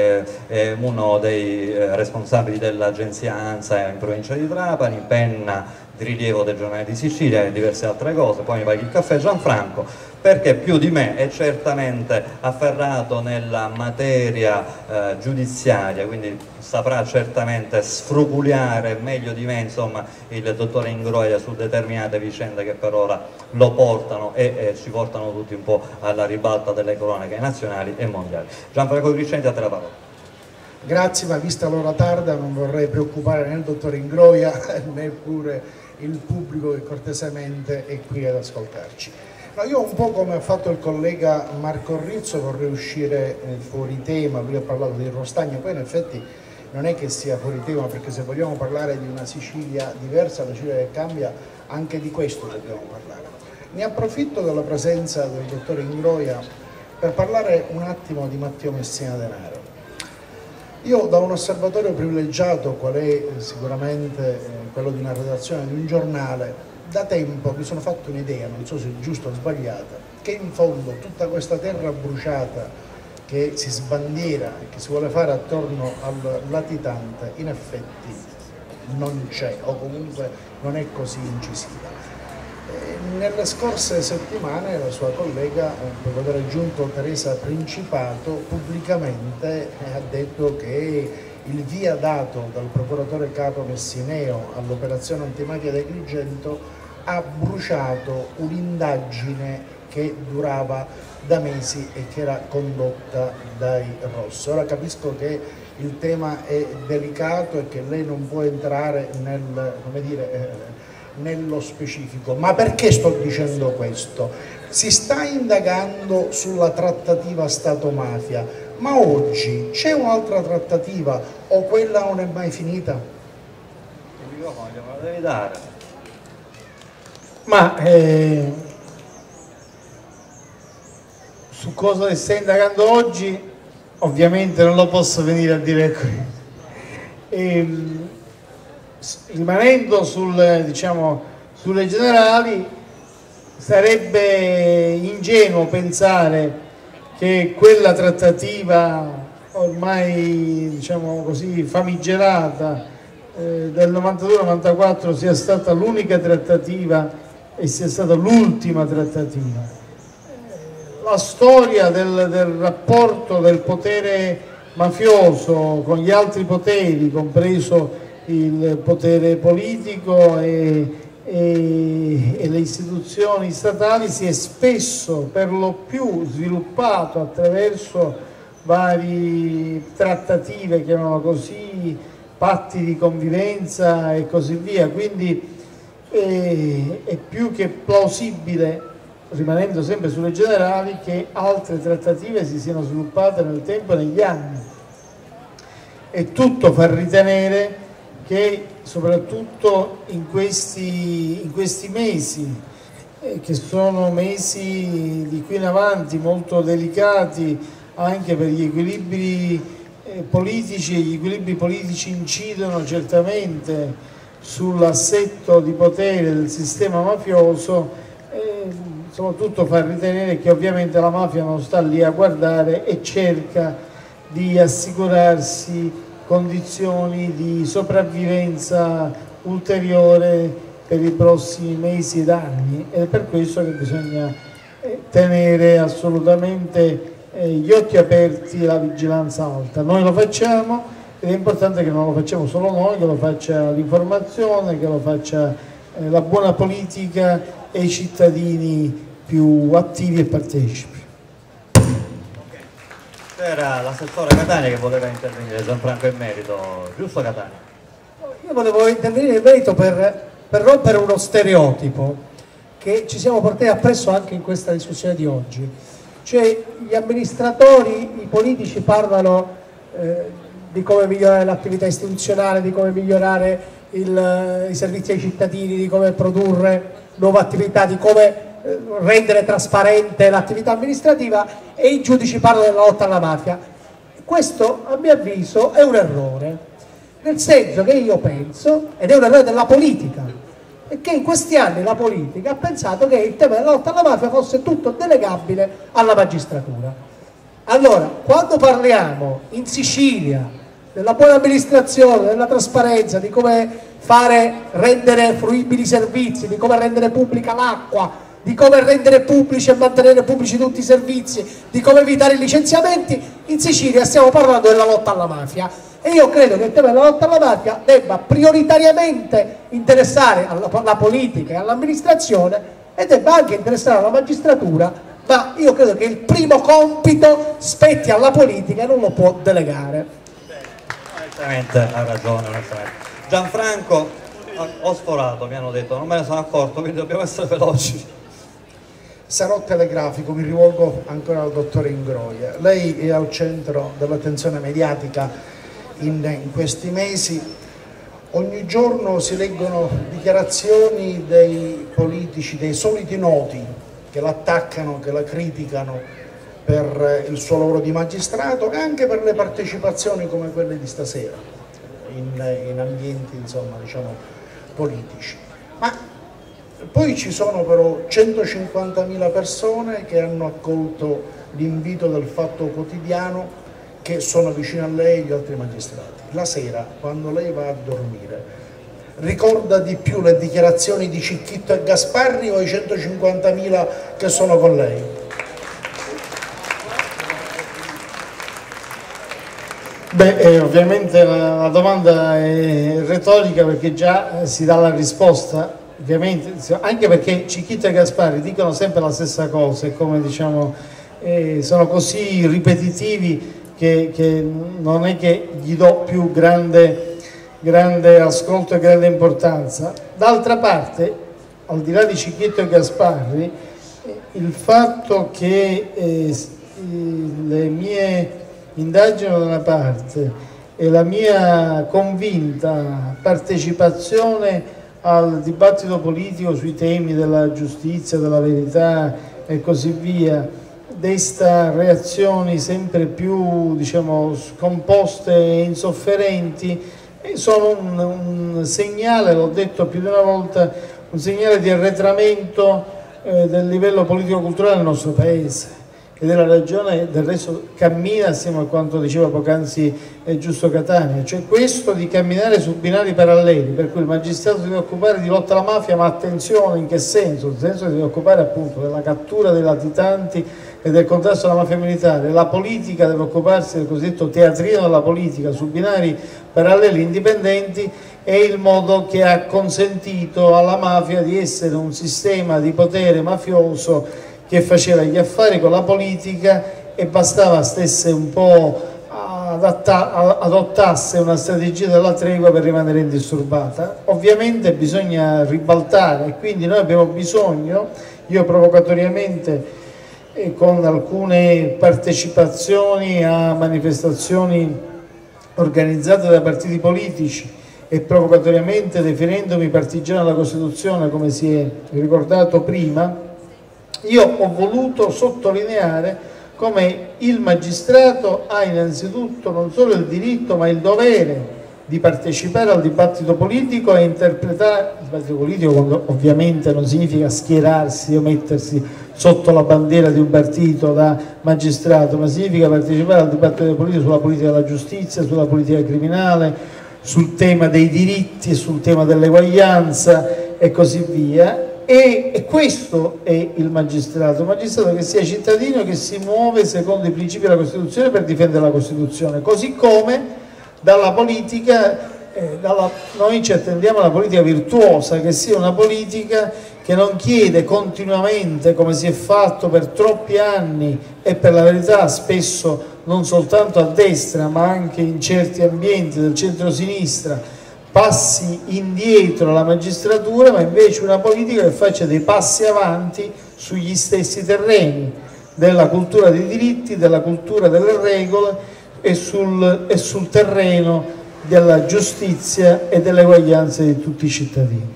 uno dei responsabili dell'agenzia ANSA in provincia di Trapani, penna di rilievo del Giornale di Sicilia e diverse altre cose. Poi mi paghi il caffè Gianfranco, perché più di me è certamente afferrato nella materia giudiziaria, quindi saprà certamente sfruguliare meglio di me, insomma, il dottore Ingroia su determinate vicende che per ora lo portano e ci portano tutti un po' alla ribalta delle cronache nazionali e mondiali. Gianfranco Criscenti, a te la parola. Grazie, ma vista l'ora tarda non vorrei preoccupare né il dottore Ingroia né pure il pubblico che cortesemente è qui ad ascoltarci. No, io un po' come ha fatto il collega Marco Rizzo vorrei uscire fuori tema. Lui ha parlato di Rostagno, poi in effetti non è che sia fuori tema, perché se vogliamo parlare di una Sicilia diversa, la Sicilia che cambia, anche di questo dobbiamo parlare. Ne approfitto della presenza del dottore Ingroia per parlare un attimo di Matteo Messina Denaro. Io, da un osservatorio privilegiato qual è sicuramente quello di una redazione di un giornale, da tempo mi sono fatto un'idea, non so se è giusta o sbagliata, che in fondo tutta questa terra bruciata che si sbandiera e che si vuole fare attorno al latitante in effetti non c'è, o comunque non è così incisiva. Nelle scorse settimane la sua collega, per aver giunto Teresa Principato, pubblicamente ha detto che il via dato dal procuratore capo Messineo all'operazione antimafia di Agrigento ha bruciato un'indagine che durava da mesi e che era condotta dai Rosso. Ora capisco che il tema è delicato e che lei non può entrare nello specifico, ma perché sto dicendo questo? Si sta indagando sulla trattativa Stato-mafia, ma oggi c'è un'altra trattativa o quella non è mai finita? Il microfono me lo devi dare. Ma su cosa si sta indagando oggi ovviamente non lo posso venire a dire qui. Rimanendo sulle generali, sarebbe ingenuo pensare che quella trattativa ormai così famigerata del 92-94 sia stata l'unica trattativa e sia stata l'ultima trattativa. La storia del rapporto del potere mafioso con gli altri poteri, compreso il potere politico e le istituzioni statali, si è spesso per lo più sviluppato attraverso varie trattative, chiamano così, patti di convivenza e così via. Quindi è più che plausibile, rimanendo sempre sulle generali, che altre trattative si siano sviluppate nel tempo e negli anni, e tutto fa ritenere che soprattutto in questi mesi, che sono mesi di qui in avanti molto delicati anche per gli equilibri politici, e gli equilibri politici incidono certamente sull'assetto di potere del sistema mafioso, soprattutto fa ritenere che ovviamente la mafia non sta lì a guardare e cerca di assicurarsi condizioni di sopravvivenza ulteriore per i prossimi mesi ed anni, ed è per questo che bisogna tenere assolutamente gli occhi aperti e la vigilanza alta. Noi lo facciamo, ed è importante che non lo facciamo solo noi, che lo faccia l'informazione, che lo faccia la buona politica e i cittadini più attivi e partecipi. C'era l'assessore Catania che voleva intervenire, Gianfranco in merito, giusto Catania? Io volevo intervenire in merito per rompere uno stereotipo. che ci siamo portati appresso anche in questa discussione di oggi. Cioè gli amministratori, i politici parlano di come migliorare l'attività istituzionale, di come migliorare i servizi ai cittadini, di come produrre nuove attività, di come rendere trasparente l'attività amministrativa, e i giudici parlano della lotta alla mafia. Questo a mio avviso è un errore, nel senso che io penso, ed è un errore della politica, è che in questi anni la politica ha pensato che il tema della lotta alla mafia fosse tutto delegabile alla magistratura. Allora, quando parliamo in Sicilia della buona amministrazione, della trasparenza, di come rendere fruibili i servizi, di come rendere pubblica l'acqua, di come rendere pubblici e mantenere pubblici tutti i servizi, di come evitare i licenziamenti, in Sicilia stiamo parlando della lotta alla mafia. E io credo che il tema della lotta alla mafia debba prioritariamente interessare la politica e all'amministrazione, e debba anche interessare la magistratura, ma io credo che il primo compito spetti alla politica e non lo può delegare. Onestamente ha ragione, onestamente. Gianfranco, ho sforato, mi hanno detto, non me ne sono accorto, quindi dobbiamo essere veloci. Sarò telegrafico, mi rivolgo ancora al dottore Ingroia. Lei è al centro dell'attenzione mediatica in questi mesi. Ogni giorno si leggono dichiarazioni dei politici, dei soliti noti, che l'attaccano, che la criticano per il suo lavoro di magistrato e anche per le partecipazioni come quelle di stasera in ambienti, insomma, diciamo, politici. Ma poi ci sono però 150.000 persone che hanno accolto l'invito del Fatto Quotidiano, che sono vicino a lei e agli altri magistrati. La sera, quando lei va a dormire, ricorda di più le dichiarazioni di Cicchitto e Gasparri o i 150.000 che sono con lei? Beh, ovviamente la domanda è retorica, perché già si dà la risposta, ovviamente, anche perché Cicchitto e Gasparri dicono sempre la stessa cosa, e come diciamo sono così ripetitivi che non è che gli do più grande ascolto e grande importanza. D'altra parte, al di là di Cicchitto e Gasparri, il fatto che le mie indagini da una parte e la mia convinta partecipazione al dibattito politico sui temi della giustizia, della verità e così via desta reazioni sempre più, diciamo, scomposte e insofferenti, e sono un segnale, l'ho detto più di una volta, un segnale di arretramento del livello politico-culturale del nostro Paese. Ed è la ragione, del resto cammina assieme a quanto diceva poc'anzi Giusto Catania, cioè questo di camminare su binari paralleli, per cui il magistrato deve occupare di lotta alla mafia, ma attenzione, in che senso? Nel senso che deve occupare appunto della cattura dei latitanti e del contrasto alla mafia militare. La politica deve occuparsi del cosiddetto teatrino della politica su binari paralleli indipendenti. È il modo che ha consentito alla mafia di essere un sistema di potere mafioso che faceva gli affari con la politica, e bastava stesse un po' adottasse una strategia della tregua per rimanere indisturbata. Ovviamente bisogna ribaltare, e quindi noi abbiamo bisogno, io provocatoriamente con alcune partecipazioni a manifestazioni organizzate da partiti politici e provocatoriamente definendomi partigiano della Costituzione, come si è ricordato prima, io ho voluto sottolineare come il magistrato ha innanzitutto non solo il diritto ma il dovere di partecipare al dibattito politico e interpretare il dibattito politico, quando ovviamente non significa schierarsi o mettersi sotto la bandiera di un partito da magistrato, ma significa partecipare al dibattito politico sulla politica della giustizia, sulla politica criminale, sul tema dei diritti e sul tema dell'eguaglianza e così via. E questo è il magistrato che sia cittadino, che si muove secondo i principi della Costituzione per difendere la Costituzione, così come dalla politica, noi ci attendiamo una politica virtuosa, che sia una politica che non chiede continuamente, come si è fatto per troppi anni e per la verità spesso non soltanto a destra ma anche in certi ambienti del centro-sinistra, passi indietro la magistratura, ma invece una politica che faccia dei passi avanti sugli stessi terreni della cultura dei diritti, della cultura delle regole e sul terreno della giustizia e dell'eguaglianza di tutti i cittadini.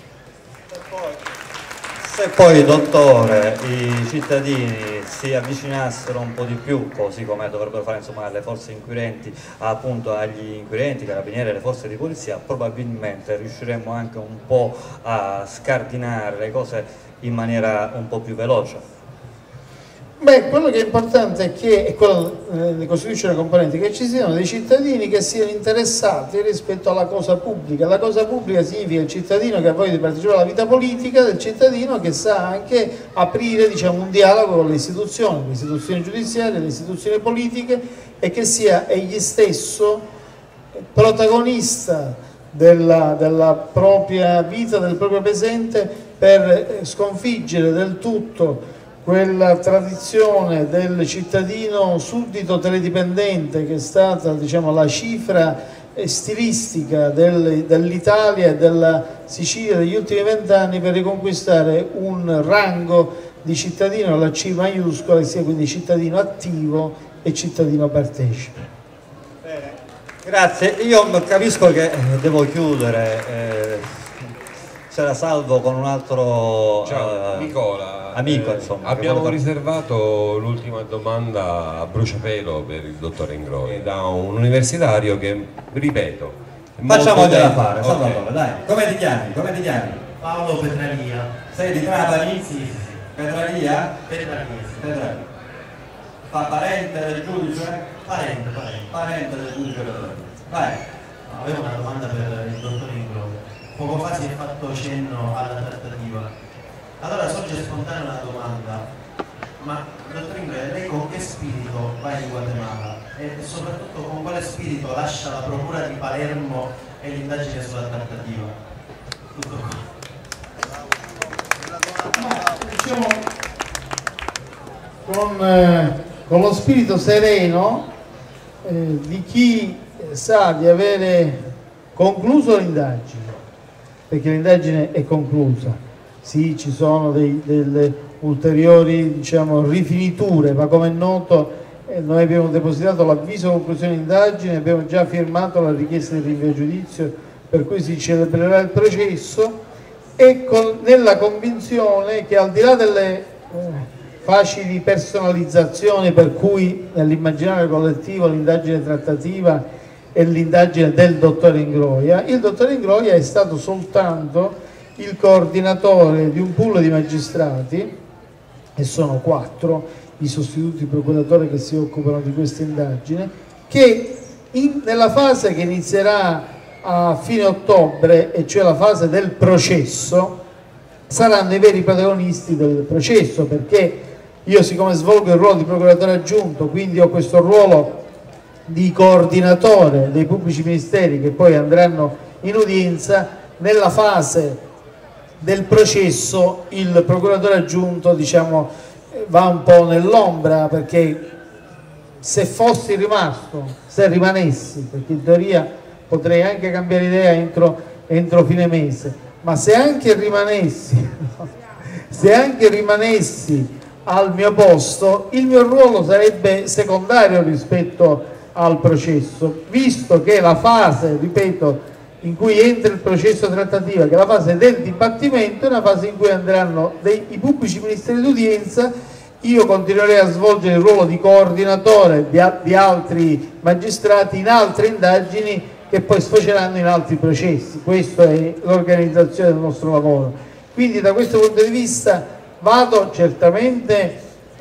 Se poi, dottore, i cittadini si avvicinassero un po' di più, così come dovrebbero fare insomma le forze inquirenti, appunto agli inquirenti, carabinieri e le forze di polizia, probabilmente riusciremmo anche un po' a scardinare le cose in maniera un po' più veloce. Beh, quello che è importante è che, e quello ne costituisce una componente, che ci siano dei cittadini che siano interessati rispetto alla cosa pubblica. La cosa pubblica significa il cittadino che ha voglia di partecipare alla vita politica, del cittadino che sa anche aprire, diciamo, un dialogo con le istituzioni giudiziarie, le istituzioni politiche, e che sia egli stesso protagonista della propria vita, del proprio presente, per sconfiggere del tutto quella tradizione del cittadino suddito teledipendente che è stata, diciamo, la cifra stilistica dell'Italia e della Sicilia degli ultimi 20 anni, per riconquistare un rango di cittadino, la C maiuscola, che sia quindi cittadino attivo e cittadino partecipe. Bene, grazie. Io capisco che devo chiudere. C'era Salvo con un altro Nicola, amico, insomma. Abbiamo riservato l'ultima domanda a bruciapelo per il dottore Ingroia, da un universitario che, ripeto, facciamogliela fare, okay. Salvatore, dai. Come ti chiami? Come ti chiami? Paolo Petralia. Sei di Trapani? Sì. Petralia? Petralia. Petralia. Fa parente del giudice? Parente del giudice Petralia. Vai. Avevo una domanda per il dottor Ingroia. Poco fa si è fatto cenno alla trattativa. Allora sorge spontanea una domanda: ma dottor Ingroia, lei con che spirito va in Guatemala? E soprattutto con quale spirito lascia la procura di Palermo e l'indagine sulla trattativa? Tutto qua. Diciamo, con lo spirito sereno di chi sa di avere concluso l'indagine, perché l'indagine è conclusa. Sì, ci sono delle ulteriori, diciamo, rifiniture, ma come è noto noi abbiamo depositato l'avviso di conclusione d'indagine, abbiamo già firmato la richiesta di rinvio a giudizio, per cui si celebrerà il processo, e nella convinzione che, al di là delle facili personalizzazioni per cui nell'immaginario collettivo l'indagine trattativa e l'indagine del dottor Ingroia, il dottor Ingroia è stato soltanto il coordinatore di un pool di magistrati, e sono 4 i sostituti procuratori che si occupano di questa indagine, che nella fase che inizierà a fine ottobre, e cioè la fase del processo, saranno i veri protagonisti del processo, perché io, siccome svolgo il ruolo di procuratore aggiunto, quindi ho questo ruolo di coordinatore dei pubblici ministeri che poi andranno in udienza, nella fase del processo il procuratore aggiunto, diciamo, va un po' nell'ombra, perché se fossi rimasto, se rimanessi, perché in teoria potrei anche cambiare idea entro fine mese, ma se anche rimanessi al mio posto, il mio ruolo sarebbe secondario rispetto al processo, visto che la fase, ripeto, in cui entra il processo trattativa, che è la fase del dibattimento, è una fase in cui andranno i pubblici ministeri d'udienza. Io continuerei a svolgere il ruolo di coordinatore di altri magistrati in altre indagini che poi sfoceranno in altri processi. Questa è l'organizzazione del nostro lavoro. Quindi da questo punto di vista vado certamente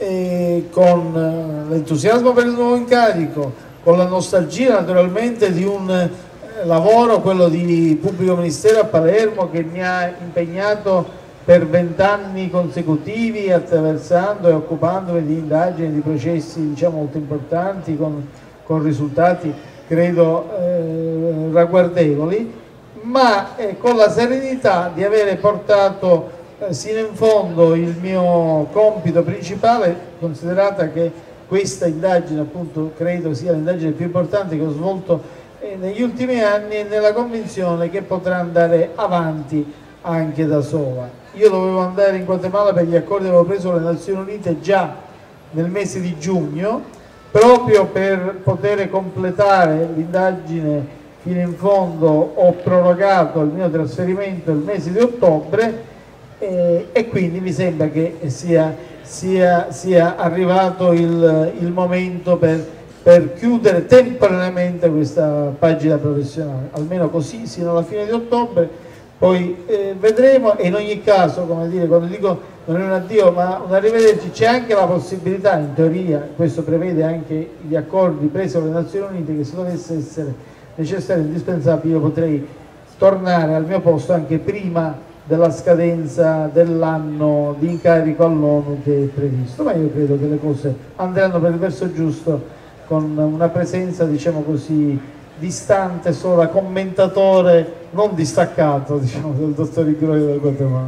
con l'entusiasmo per il nuovo incarico, con la nostalgia naturalmente di un lavoro, quello di pubblico ministero a Palermo, che mi ha impegnato per 20 anni consecutivi, attraversando e occupandomi di indagini, di processi, diciamo, molto importanti, con risultati credo ragguardevoli, ma con la serenità di avere portato sino in fondo il mio compito principale, considerata che questa indagine, appunto, credo sia l'indagine più importante che ho svolto negli ultimi anni e nella convinzione che potrà andare avanti anche da sola. Io dovevo andare in Guatemala per gli accordi che avevo preso con le Nazioni Unite già nel mese di giugno, proprio per poter completare l'indagine fino in fondo. Ho prorogato il mio trasferimento il mese di ottobre e quindi mi sembra che sia arrivato il momento per chiudere temporaneamente questa pagina professionale, almeno così sino alla fine di ottobre. Poi vedremo, e in ogni caso, come dire, quando dico non è un addio ma un arrivederci, c'è anche la possibilità, in teoria, questo prevede anche gli accordi presi con le Nazioni Unite, che se dovesse essere necessario e indispensabile io potrei tornare al mio posto anche prima della scadenza dell'anno di incarico all'ONU che è previsto, ma io credo che le cose andranno per il verso giusto, con una presenza, diciamo così, distante, solo commentatore non distaccato, diciamo, del dottor Ingroia del Guatemala.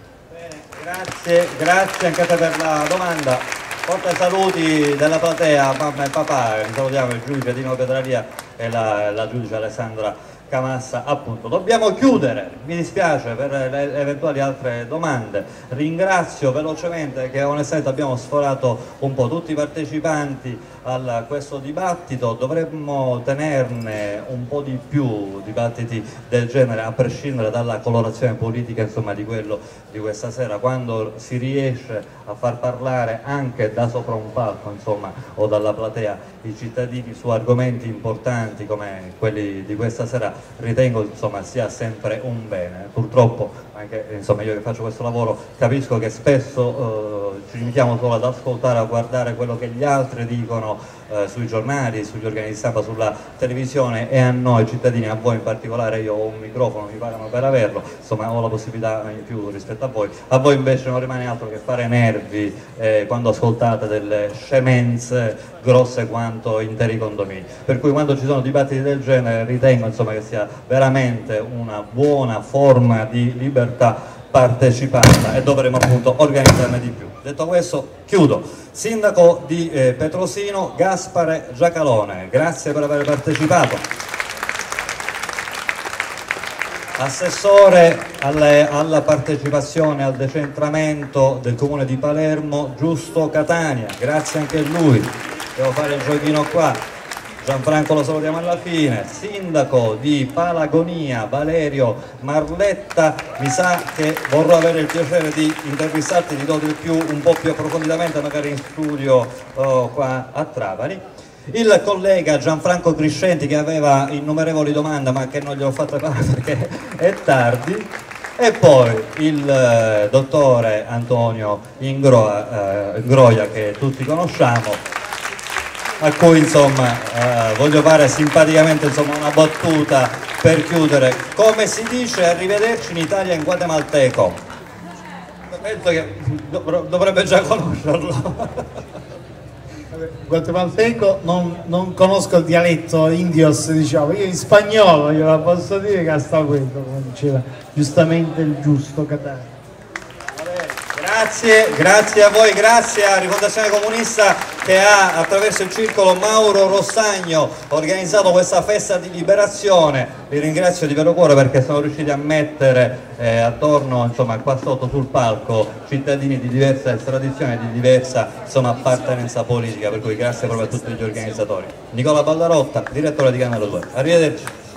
Grazie anche a te per la domanda. Porta i saluti della platea, mamma e papà, salutiamo il giudice Dino Petralia e la giudice Alessandra Camassa. Appunto, dobbiamo chiudere, mi dispiace per le eventuali altre domande. Ringrazio velocemente, che onestamente abbiamo sforato un po' tutti i partecipanti a questo dibattito. Dovremmo tenerne un po' di più dibattiti del genere, a prescindere dalla colorazione politica, insomma, di quello di questa sera, quando si riesce a far parlare anche da sopra un palco, insomma, o dalla platea, i cittadini su argomenti importanti come quelli di questa sera. Ritengo, insomma, sia sempre un bene. Purtroppo anche, insomma, io che faccio questo lavoro capisco che spesso ci limitiamo solo ad ascoltare, a guardare quello che gli altri dicono sui giornali, sugli organi di stampa, sulla televisione, e a noi cittadini, a voi in particolare. Io ho un microfono, mi pagano per averlo, insomma ho la possibilità in più rispetto a voi invece non rimane altro che fare nervi quando ascoltate delle scemenze grosse quanto interi condomini. Per cui quando ci sono dibattiti del genere ritengo, insomma, che sia veramente una buona forma di libertà partecipata e dovremo appunto organizzarne di più. Detto questo, chiudo. Sindaco di Petrosino Gaspare Giacalone, grazie per aver partecipato. Assessore alla partecipazione al decentramento del comune di Palermo Giusto Catania, grazie anche a lui. Devo fare il giochino qua. Gianfranco lo salutiamo alla fine. Sindaco di Palagonia Valerio Marletta, mi sa che vorrò avere il piacere di intervistarti, di do un po' più approfonditamente, magari in studio qua a Trapani. Il collega Gianfranco Criscenti, che aveva innumerevoli domande ma che non gli ho fatto parlare perché è tardi, e poi il dottore Antonio Ingroia, che tutti conosciamo, a cui, insomma, voglio fare simpaticamente, insomma, una battuta per chiudere. Come si dice arrivederci in Italia in guatemalteco? Penso che dovrebbe già conoscerlo. Guatemalteco non conosco il dialetto indios, diciamo. Io in spagnolo glielo posso dire che sta quello, come diceva giustamente il Giusto Catania. Grazie a voi, grazie a Rifondazione Comunista, che ha, attraverso il circolo Mauro Rossagno, organizzato questa festa di liberazione. Vi ringrazio di vero cuore perché sono riusciti a mettere attorno, insomma, qua sotto sul palco, cittadini di diversa tradizione e di diversa, insomma, appartenenza politica, per cui grazie proprio a tutti gli organizzatori. Nicola Ballarotta, direttore di Canale 2. Arrivederci.